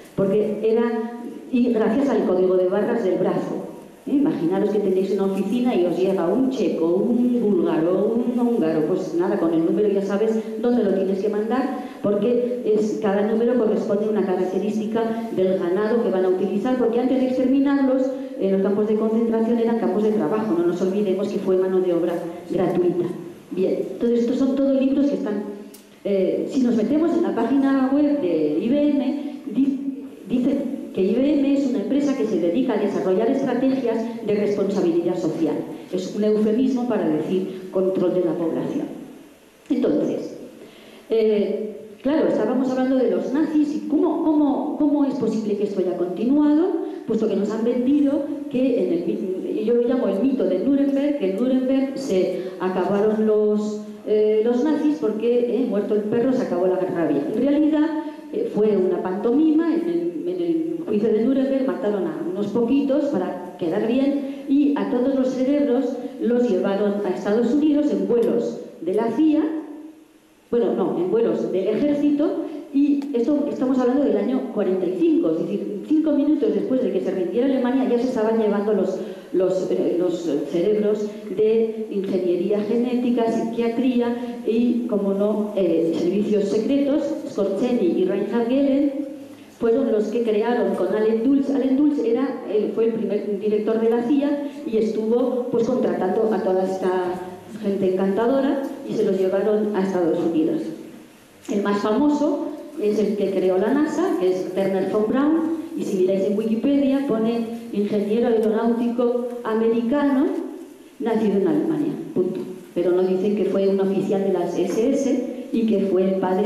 [SPEAKER 1] Y gracias al código de barras del brazo. Imaginaros que tenéis una oficina y os llega un checo, un búlgaro, un húngaro, pues nada, con el número ya sabes dónde lo tienes que mandar, porque cada número corresponde a una característica del ganado que van a utilizar, porque antes de exterminarlos, en los campos de concentración eran campos de trabajo, no nos olvidemos que fue mano de obra gratuita. Bien, entonces estos son todos libros que están... si nos metemos en la página web de IBM, dice que IBM es una empresa que se dedica a desarrollar estrategias de responsabilidad social. Es un eufemismo para decir control de la población. Entonces, claro, estábamos hablando de los nazis y cómo es posible que esto haya continuado, puesto que nos han vendido que yo lo llamo el mito de Nuremberg, que en Nuremberg se acabaron los nazis porque muerto el perro se acabó la rabia. En realidad fue una pantomima. En el juicio de Nuremberg mataron a unos poquitos para quedar bien y a todos los cerebros los llevaron a Estados Unidos en vuelos de la CIA, en vuelos del ejército, y esto estamos hablando del año 45, es decir, 5 minutos después de que se rindiera Alemania ya se estaban llevando los cerebros de ingeniería genética, psiquiatría y, como no, servicios secretos. Skorzeny y Reinhard Gehlen fueron los que crearon con Allen Dulles. Allen Dulles fue el primer director de la CIA y estuvo pues contratando a toda esta gente encantadora y se los llevaron a Estados Unidos. El más famoso es el que creó la NASA, que es Wernher von Braun, y si miráis en Wikipedia pone ingeniero aeronáutico americano nacido en Alemania, punto. Pero no dicen que fue un oficial de las SS y que fue el padre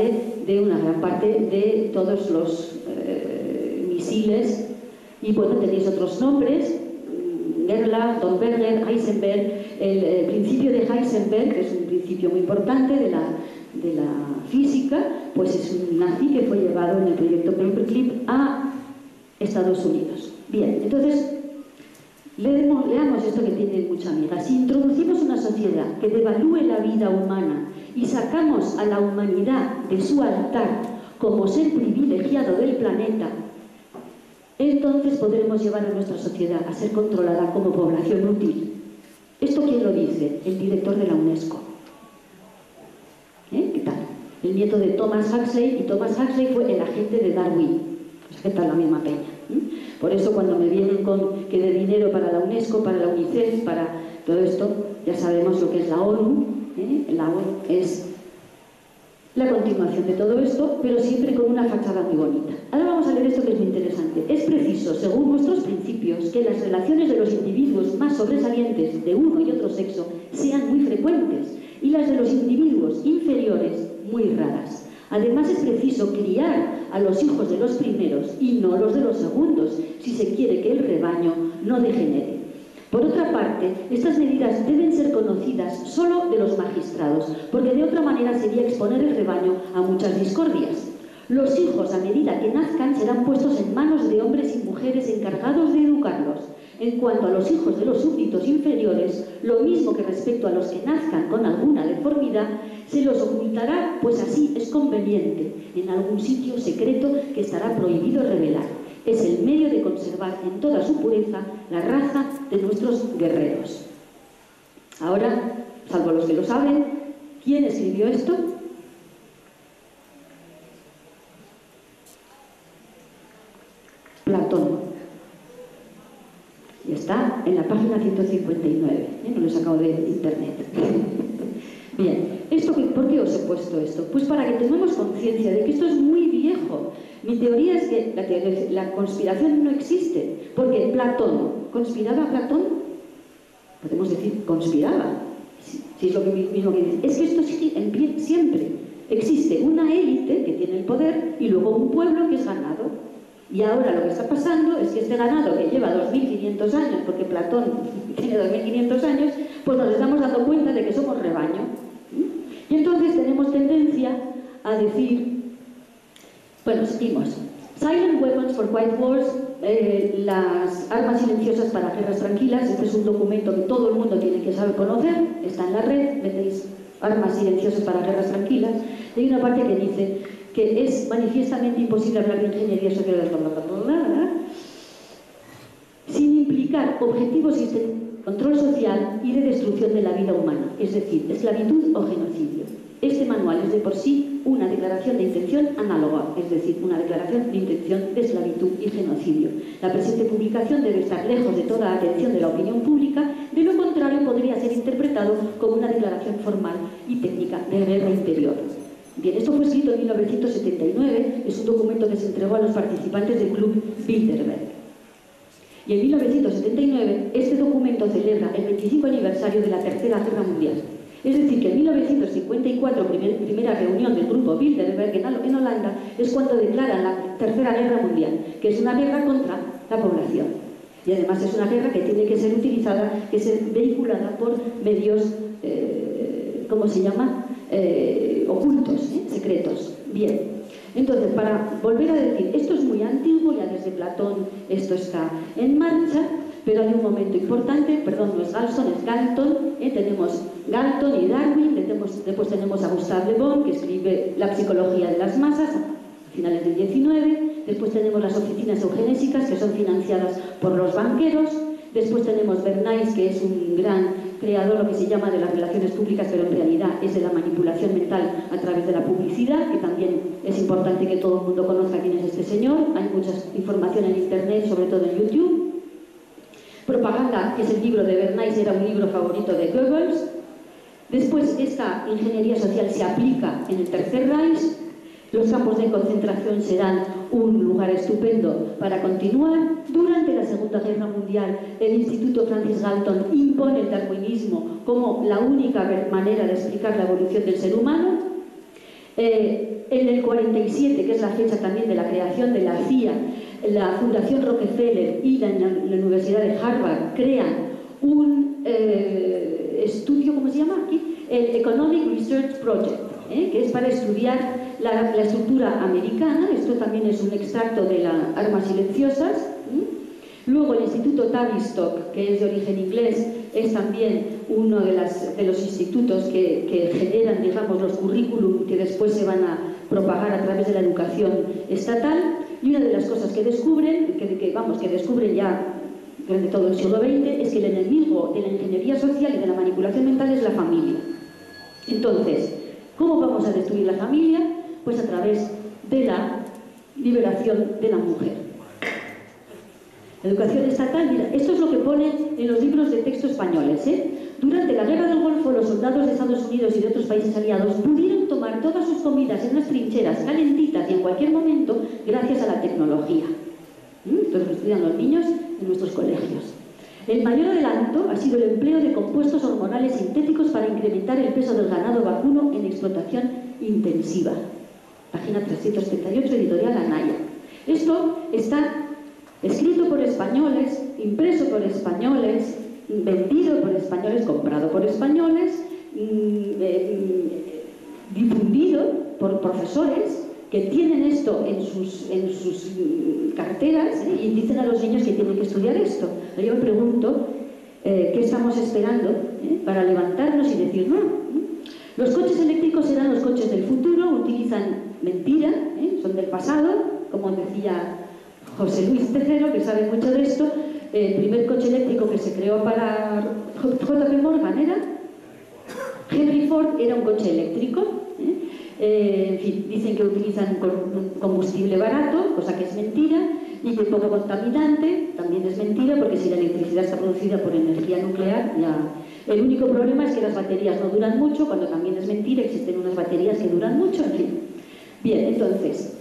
[SPEAKER 1] de una gran parte de todos los misiles. Y bueno, tenéis otros nombres, Gerlach, Dornberger, Heisenberg. El principio de Heisenberg, que es un principio muy importante de la física, pues es un nazi que fue llevado en el proyecto Paperclip a Estados Unidos. Bien, entonces leamos esto que tiene mucha amiga. Si introducimos una sociedad que devalúe la vida humana y sacamos a la humanidad de su altar como ser privilegiado del planeta, entonces podremos llevar a nuestra sociedad a ser controlada como población útil. ¿Esto quién lo dice? El director de la UNESCO. ¿Qué tal? El nieto de Thomas Huxley, y Thomas Huxley fue el agente de Darwin. Pues que está la misma peña. Por eso cuando me vienen con que de dinero para la UNESCO, para la UNICEF, para todo esto, ya sabemos lo que es la ONU. La ONU es la continuación de todo esto, pero siempre con una fachada muy bonita. Ahora vamos a leer esto que es muy interesante. Es preciso, según nuestros principios, que las relaciones de los individuos más sobresalientes de uno y otro sexo sean muy frecuentes y las de los individuos inferiores muy raras. Además es preciso criar a los hijos de los primeros y no los de los segundos, si se quiere que el rebaño no degenere. Por otra parte, estas medidas deben ser conocidas solo de los magistrados, porque de otra manera sería exponer el rebaño a muchas discordias. Los hijos, a medida que nazcan, serán puestos en manos de hombres y mujeres encargados de educarlos. En cuanto a los hijos de los súbditos inferiores, lo mismo que respecto a los que nazcan con alguna deformidad, se los ocultará, pues así es conveniente, en algún sitio secreto que estará prohibido revelar. Es el medio de conservar en toda su pureza la raza de nuestros guerreros. Ahora, salvo los que lo saben, ¿quién escribió esto? Platón. Y está en la página 159, no lo he sacado de internet. Bien, ¿por qué os he puesto esto? Pues para que tengamos conciencia de que esto es muy viejo. Mi teoría es que la conspiración no existe, porque Platón, ¿conspiraba Platón? Podemos decir, conspiraba, si es lo mismo que dice. Es que esto siempre existe una élite que tiene el poder y luego un pueblo que es ganado. Y ahora lo que está pasando es que este ganado, que lleva 2500 años, porque Platón tiene 2500 años, pues nos estamos dando cuenta de que somos rebaño. Y entonces tenemos tendencia a decir, bueno, seguimos. Silent Weapons for Quiet Wars, las armas silenciosas para guerras tranquilas. Este es un documento que todo el mundo tiene que saber conocer, está en la red, metéis armas silenciosas para guerras tranquilas. Y hay una parte que dice que es manifiestamente imposible hablar de ingeniería social sin implicar objetivos de control social y de destrucción de la vida humana, es decir, esclavitud o genocidio. Este manual es de por sí una declaración de intención análoga, es decir, una declaración de intención de esclavitud y genocidio. La presente publicación debe estar lejos de toda atención de la opinión pública, de lo contrario podría ser interpretado como una declaración formal y técnica de guerra interior. Bien, esto fue escrito en 1979, es un documento que se entregó a los participantes del Club Bilderberg. Y en 1979 este documento celebra el 25 aniversario de la Tercera Guerra Mundial. Es decir, que en 1954, primera reunión del grupo Bilderberg en Holanda, es cuando declaran la Tercera Guerra Mundial, que es una guerra contra la población. Y además es una guerra que tiene que ser utilizada, que ser vehiculada por medios, ¿cómo se llama? Ocultos, secretos. Bien. Entonces, para volver a decir, esto es muy antiguo, ya desde Platón esto está en marcha, pero hay un momento importante, perdón, no es Galton, es Galton, tenemos Galton y Darwin, después tenemos a Gustave Le Bon, que escribe La psicología de las masas, a finales del 19, después tenemos las oficinas eugenésicas, que son financiadas por los banqueros, después tenemos Bernays, que es un gran creador, lo que se llama de las relaciones públicas, pero en realidad es de la manipulación mental a través de la publicidad, que también es importante que todo el mundo conozca quién es este señor. Hay mucha información en internet, sobre todo en YouTube. Propaganda, que es el libro de Bernays, era un libro favorito de Goebbels. Después esta ingeniería social se aplica en el Tercer Reich. Los campos de concentración serán un lugar estupendo para continuar. Durante la Segunda Guerra Mundial, el Instituto Francis Galton impone el darwinismo como la única manera de explicar la evolución del ser humano. En el 47, que es la fecha también de la creación de la CIA, la Fundación Rockefeller y la Universidad de Harvard crean un estudio, ¿cómo se llama aquí? El Economic Research Project, que es para estudiar la estructura americana. Esto también es un extracto de las armas silenciosas. Luego el Instituto Tavistock, que es de origen inglés, es también uno de los institutos que generan, digamos, los currículum que después se van a propagar a través de la educación estatal. Y una de las cosas que descubren, que descubren ya durante todo el siglo XX, es que el enemigo de la ingeniería social y de la manipulación mental es la familia. Entonces, ¿cómo vamos a destruir la familia? Pues a través de la liberación de la mujer. Educación estatal, mira, esto es lo que pone en los libros de texto españoles, Durante la Guerra del Golfo, los soldados de Estados Unidos y de otros países aliados pudieron tomar todas sus comidas en unas trincheras calentitas y en cualquier momento gracias a la tecnología. Entonces lo estudian los niños en nuestros colegios. El mayor adelanto ha sido el empleo de compuestos hormonales sintéticos para incrementar el peso del ganado vacuno en explotación intensiva. Página 338, editorial Anaya. Esto está escrito por españoles, impreso por españoles, vendido por españoles, comprado por españoles, difundido por profesores que tienen esto en sus carteras, y dicen a los niños que tienen que estudiar esto. Yo me pregunto qué estamos esperando para levantarnos y decir no. Los coches eléctricos serán los coches del futuro, utilizan mentira, son del pasado, como decía José Luis Tejero, que sabe mucho de esto. El primer coche eléctrico que se creó para J.P. Morgan era Henry Ford, era un coche eléctrico. En fin, dicen que utilizan combustible barato, cosa que es mentira, y que poco contaminante, también es mentira, porque si la electricidad está producida por energía nuclear, ya... El único problema es que las baterías no duran mucho, cuando también es mentira, existen unas baterías que duran mucho, en fin. Bien, entonces,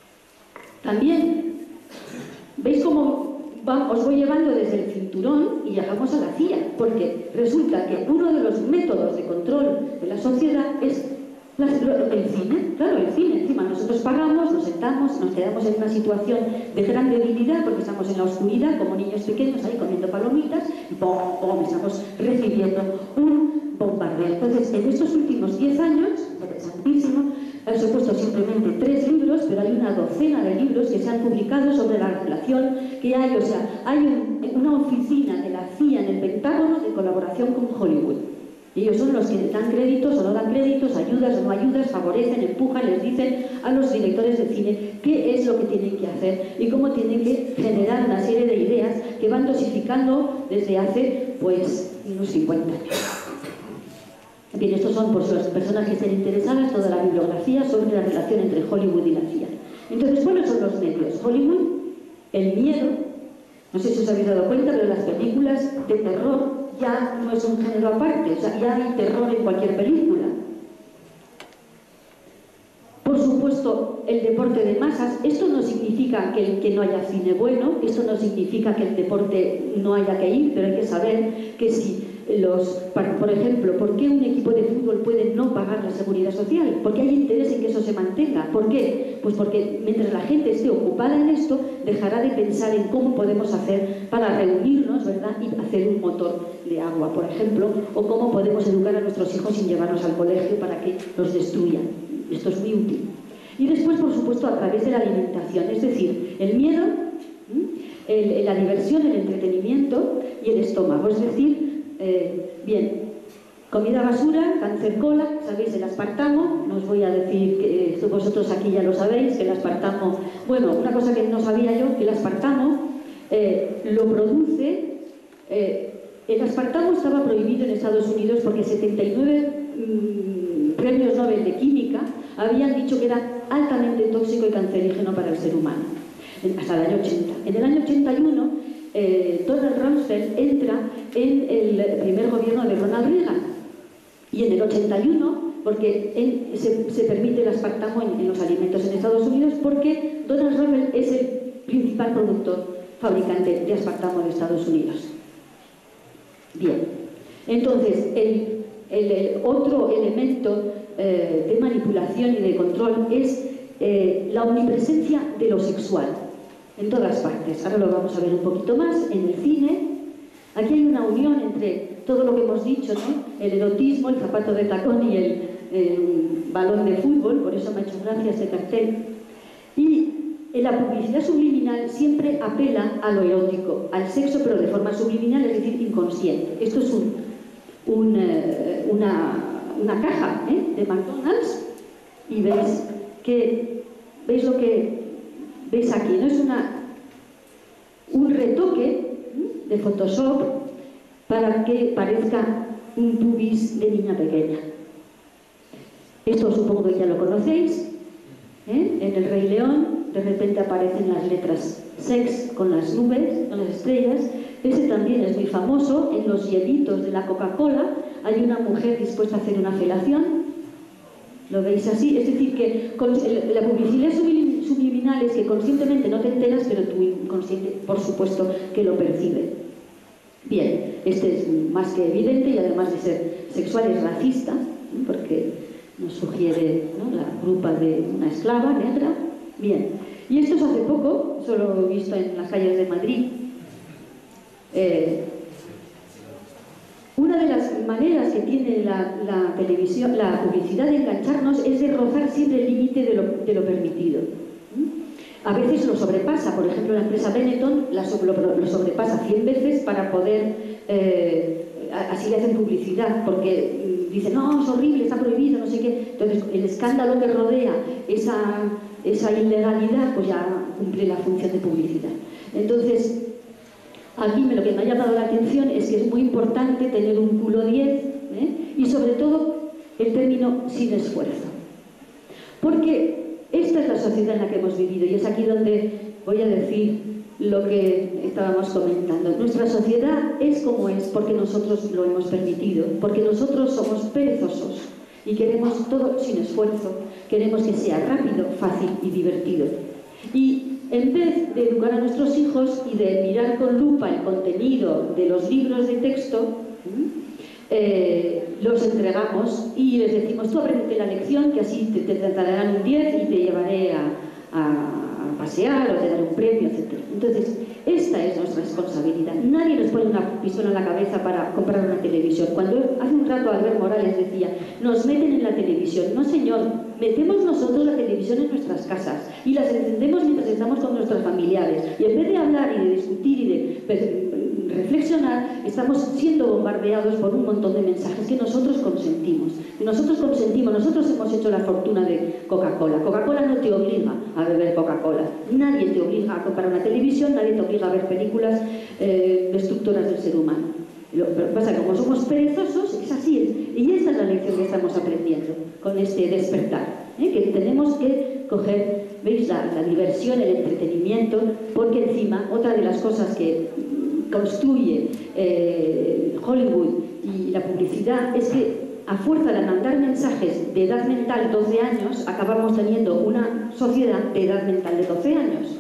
[SPEAKER 1] también, ¿veis cómo os voy llevando desde el cinturón y llegamos a la CIA? Porque resulta que uno de los métodos de control de la sociedad es el cine. Claro, el cine. Encima nosotros pagamos, nos sentamos, nos quedamos en una situación de gran debilidad porque estamos en la oscuridad como niños pequeños ahí comiendo palomitas y ¡pum! Estamos recibiendo un bombardeo. Entonces, en estos últimos 10 años, interesantísimo, os he puesto simplemente 3 libros, pero hay una docena de libros que se han publicado sobre la relación que hay. O sea, hay una oficina de la CIA en el Pentágono de colaboración con Hollywood. Y ellos son los que dan créditos o no dan créditos, ayudas o no ayudas, favorecen, empujan, les dicen a los directores de cine qué es lo que tienen que hacer y cómo tienen que generar una serie de ideas que van dosificando desde hace, pues, unos 50 años. Bien, estos son, por las personas que estén interesadas, toda la bibliografía sobre la relación entre Hollywood y la CIA. Entonces, ¿cuáles son los medios? Hollywood, el miedo. No sé si os habéis dado cuenta, pero las películas de terror ya no es un género aparte, o sea, ya hay terror en cualquier película. Por supuesto, el deporte de masas. Esto no significa que no haya cine bueno, esto no significa que el deporte no haya que ir, pero hay que saber que si por ejemplo, ¿por qué un equipo de fútbol puede no pagar la seguridad social? ¿Por qué hay interés en que eso se mantenga? ¿Por qué? Pues porque mientras la gente esté ocupada en esto, dejará de pensar en cómo podemos hacer para reunirnos, ¿verdad? Y hacer un motor de agua, por ejemplo, o cómo podemos educar a nuestros hijos sin llevarlos al colegio para que los destruyan. Esto es muy útil. Y después, por supuesto, a través de la alimentación, es decir, el miedo, la diversión, el entretenimiento y el estómago, es decir, bien, comida basura, cáncer cola, sabéis el aspartamo, no os voy a decir que vosotros aquí ya lo sabéis, que el aspartamo, bueno, una cosa que no sabía yo, que el aspartamo lo produce, el aspartamo estaba prohibido en Estados Unidos porque 79 premios Nobel de Química habían dicho que era altamente tóxico y cancerígeno para el ser humano, hasta el año 80. En el año 81, Donald Rumsfeld entra en el primer gobierno de Ronald Reagan, y en el 81, porque se permite el aspartamo en los alimentos en Estados Unidos, porque Donald Rumsfeld es el principal productor, fabricante de aspartamo de Estados Unidos. Bien, entonces el otro elemento de manipulación y de control es la omnipresencia de lo sexual en todas partes. Ahora lo vamos a ver un poquito más en el cine. Aquí hay una unión entre todo lo que hemos dicho, ¿no? El erotismo, el zapato de tacón y el balón de fútbol, por eso me ha hecho gracia este cartel. Y la publicidad subliminal siempre apela a lo erótico, al sexo, pero de forma subliminal, es decir, inconsciente. Esto es una caja de McDonald's y veis lo que veis aquí, ¿no? Es un retoque de Photoshop para que parezca un pubis de niña pequeña. Esto supongo que ya lo conocéis. En El Rey León de repente aparecen las letras sex con las nubes, con las estrellas. Ese también es muy famoso. En los hielitos de la Coca-Cola hay una mujer dispuesta a hacer una felación. ¿Lo veis así? Es decir, que la publicidad subliminal es que conscientemente no te enteras, pero tu inconsciente, por supuesto, que lo percibe. Bien, este es más que evidente y además de ser sexual es racista, porque nos sugiere, ¿no?, la grupa de una esclava negra. Bien, y esto es hace poco, solo lo he visto en las calles de Madrid. Una de las maneras que tiene la televisión, la publicidad de engancharnos es de rozar siempre el límite de lo permitido. A veces lo sobrepasa, por ejemplo la empresa Benetton lo sobrepasa 100 veces para poder, así le hacen publicidad, porque dicen, no, es horrible, está prohibido, no sé qué. Entonces el escándalo que rodea esa ilegalidad, pues ya cumple la función de publicidad. Entonces, aquí lo que me ha llamado la atención es que es muy importante tener un culo 10, y sobre todo el término sin esfuerzo. Porque esta es la sociedad en la que hemos vivido y es aquí donde voy a decir lo que estábamos comentando. Nuestra sociedad es como es porque nosotros lo hemos permitido, porque nosotros somos perezosos y queremos todo sin esfuerzo, queremos que sea rápido, fácil y divertido. Y en vez de educar a nuestros hijos y de mirar con lupa el contenido de los libros de texto, los entregamos y les decimos, tú aprendete la lección, que así te darán un 10 y te llevaré a pasear o te daré un premio, etc. Entonces, esta es nuestra responsabilidad. Nadie nos pone una pistola en la cabeza para comprar una televisión. Cuando hace un rato Albert Morales decía, nos meten en la televisión. No, señor, metemos nosotros la televisión en nuestras casas y las encendemos mientras estamos con nuestros familiares. Y en vez de hablar y de discutir y de reflexionar, estamos siendo bombardeados por un montón de mensajes que nosotros consentimos. Nosotros hemos hecho la fortuna de Coca-Cola. Coca-Cola no te obliga a beber Coca-Cola. Nadie te obliga a comprar una televisión, nadie te obliga a ver películas destructoras del ser humano. Lo que pasa es que como somos perezosos, es así. Y esta es la lección que estamos aprendiendo con este despertar, que tenemos que coger, ¿veis?, la diversión, el entretenimiento, porque encima otra de las cosas que construye Hollywood y la publicidad es que a fuerza de mandar mensajes de edad mental 12 años acabamos teniendo una sociedad de edad mental de 12 años.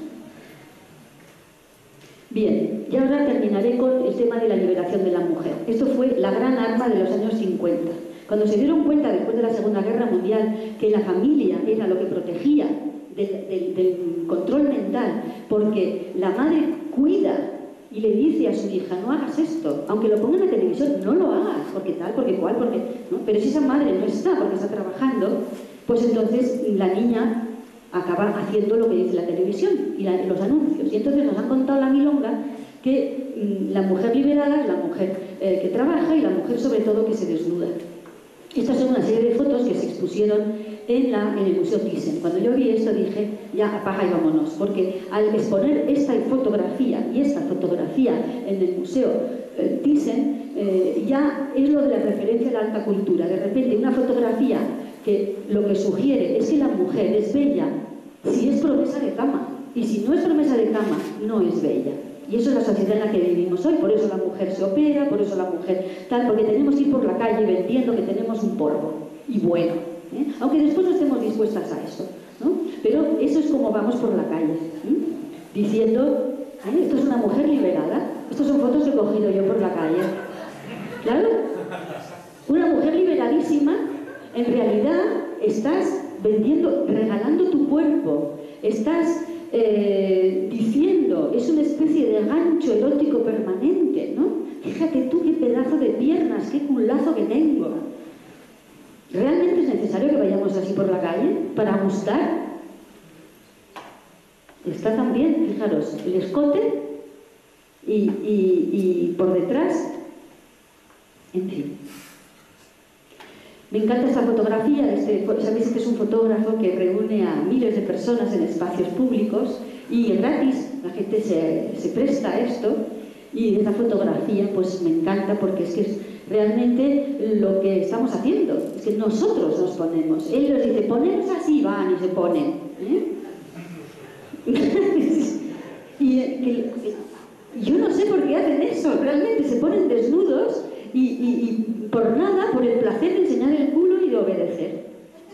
[SPEAKER 1] Bien, y ahora terminaré con el tema de la liberación de la mujer. Esto fue la gran arma de los años 50. Cuando se dieron cuenta, después de la Segunda Guerra Mundial, que la familia era lo que protegía del control mental, porque la madre cuida y le dice a su hija, no hagas esto, aunque lo ponga en la televisión, no lo hagas, porque tal, porque cual, porque... ¿no? Pero si esa madre no está porque está trabajando, pues entonces la niña acaba haciendo lo que dice la televisión y los anuncios. Y entonces nos han contado la milonga que la mujer liberada es la mujer que trabaja y la mujer sobre todo que se desnuda. Estas son una serie de fotos que se expusieron en el Museo Thyssen. Cuando yo vi esto dije, ya apaga y vámonos, porque al exponer esta fotografía y esta fotografía en el Museo Thyssen, ya es lo de la referencia a la alta cultura. De repente una fotografía que lo que sugiere es que la mujer es bella si es promesa de cama, y si no es promesa de cama, no es bella. Y eso es la sociedad en la que vivimos hoy, por eso la mujer se opera, por eso la mujer tal, porque tenemos que ir por la calle vendiendo que tenemos un polvo, y bueno, aunque después no estemos dispuestas a eso, ¿no? Pero eso es como vamos por la calle, diciendo, esto es una mujer liberada, estas son fotos que he cogido yo por la calle, claro, una mujer liberadísima, en realidad estás vendiendo, regalando tu cuerpo, estás diciendo, es una especie de gancho erótico permanente, ¿no? Fíjate tú qué pedazo de piernas, qué culazo que tengo. ¿Realmente es necesario que vayamos así por la calle para gustar? Está también, fijaros, el escote y por detrás, en fin. Me encanta esta fotografía, sabéis que es un fotógrafo que reúne a miles de personas en espacios públicos y es gratis, la gente se presta a esto, y esta fotografía pues me encanta porque es que es realmente lo que estamos haciendo, es que nosotros nos ponemos, él nos dice, poneros así, van y se ponen, y yo no sé por qué hacen eso, realmente se ponen desnudos y por nada, por el placer de enseñar el culo y de obedecer.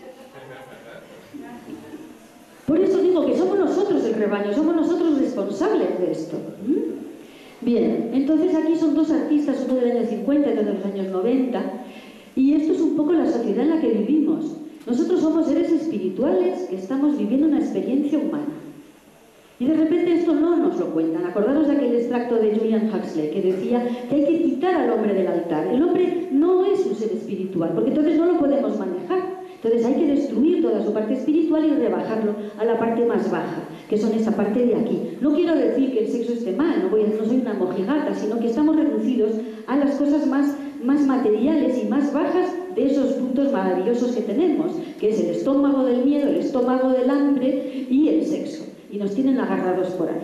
[SPEAKER 1] Por eso digo que somos nosotros el rebaño, somos nosotros responsables de esto. Bien, entonces aquí son dos artistas, uno del año 50 y otro de los años 90, y esto es un poco la sociedad en la que vivimos. Nosotros somos seres espirituales que estamos viviendo una experiencia humana. Y de repente esto no nos lo cuentan. Acordaros de aquel extracto de Julian Huxley que decía que hay que quitar al hombre del altar. El hombre no es un ser espiritual, porque entonces no lo podemos manejar. Entonces hay que destruir toda su parte espiritual y rebajarlo a la parte más baja, que son esa parte de aquí. No quiero decir que el sexo esté mal, no soy una mojigata, sino que estamos reducidos a las cosas más materiales y más bajas de esos puntos maravillosos que tenemos, que es el estómago del miedo, el estómago del hambre y el sexo. Y nos tienen agarrados por ahí.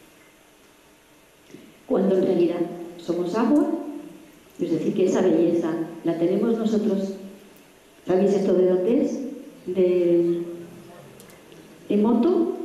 [SPEAKER 1] Cuando en realidad somos agua, es decir, que esa belleza la tenemos nosotros. ¿Sabéis esto de dónde es? De Emoto,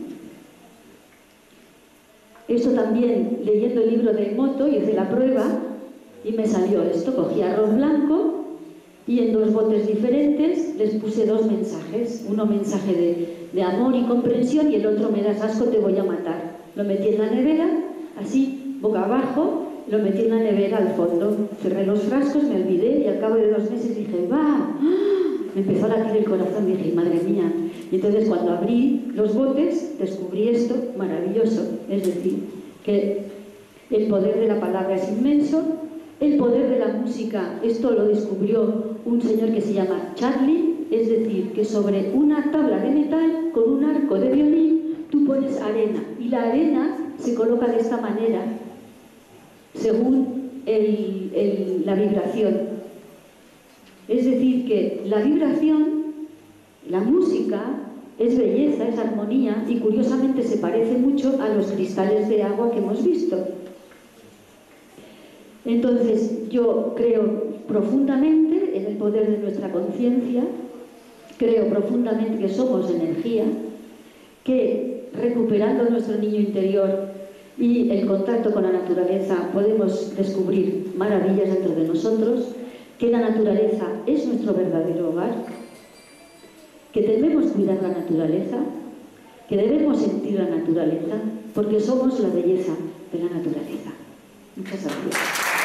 [SPEAKER 1] Esto también, leyendo el libro de Emoto, hice la prueba y me salió esto. Cogí arroz blanco y en dos botes diferentes les puse dos mensajes. Uno mensaje de amor y comprensión y el otro, me das asco, te voy a matar. Lo metí en la nevera, así, boca abajo, lo metí en la nevera al fondo. Cerré los frascos, me olvidé y al cabo de 2 meses dije, ¡va! Me empezó a latir el corazón, dije, madre mía. Y entonces cuando abrí los botes, descubrí esto maravilloso. Es decir, que el poder de la palabra es inmenso, el poder de la música, esto lo descubrió un señor que se llama Charlie, es decir, que sobre una tabla de metal con un arco de violín tú pones arena y la arena se coloca de esta manera según la vibración. Es decir, que la vibración, la música, es belleza, es armonía y curiosamente se parece mucho a los cristales de agua que hemos visto. Entonces, yo creo profundamente en el poder de nuestra conciencia, creo profundamente que somos energía, que recuperando nuestro niño interior y el contacto con la naturaleza podemos descubrir maravillas dentro de nosotros, que la naturaleza es nuestro verdadero hogar, que debemos cuidar la naturaleza, que debemos sentir la naturaleza, porque somos la belleza de la naturaleza. Muchas gracias.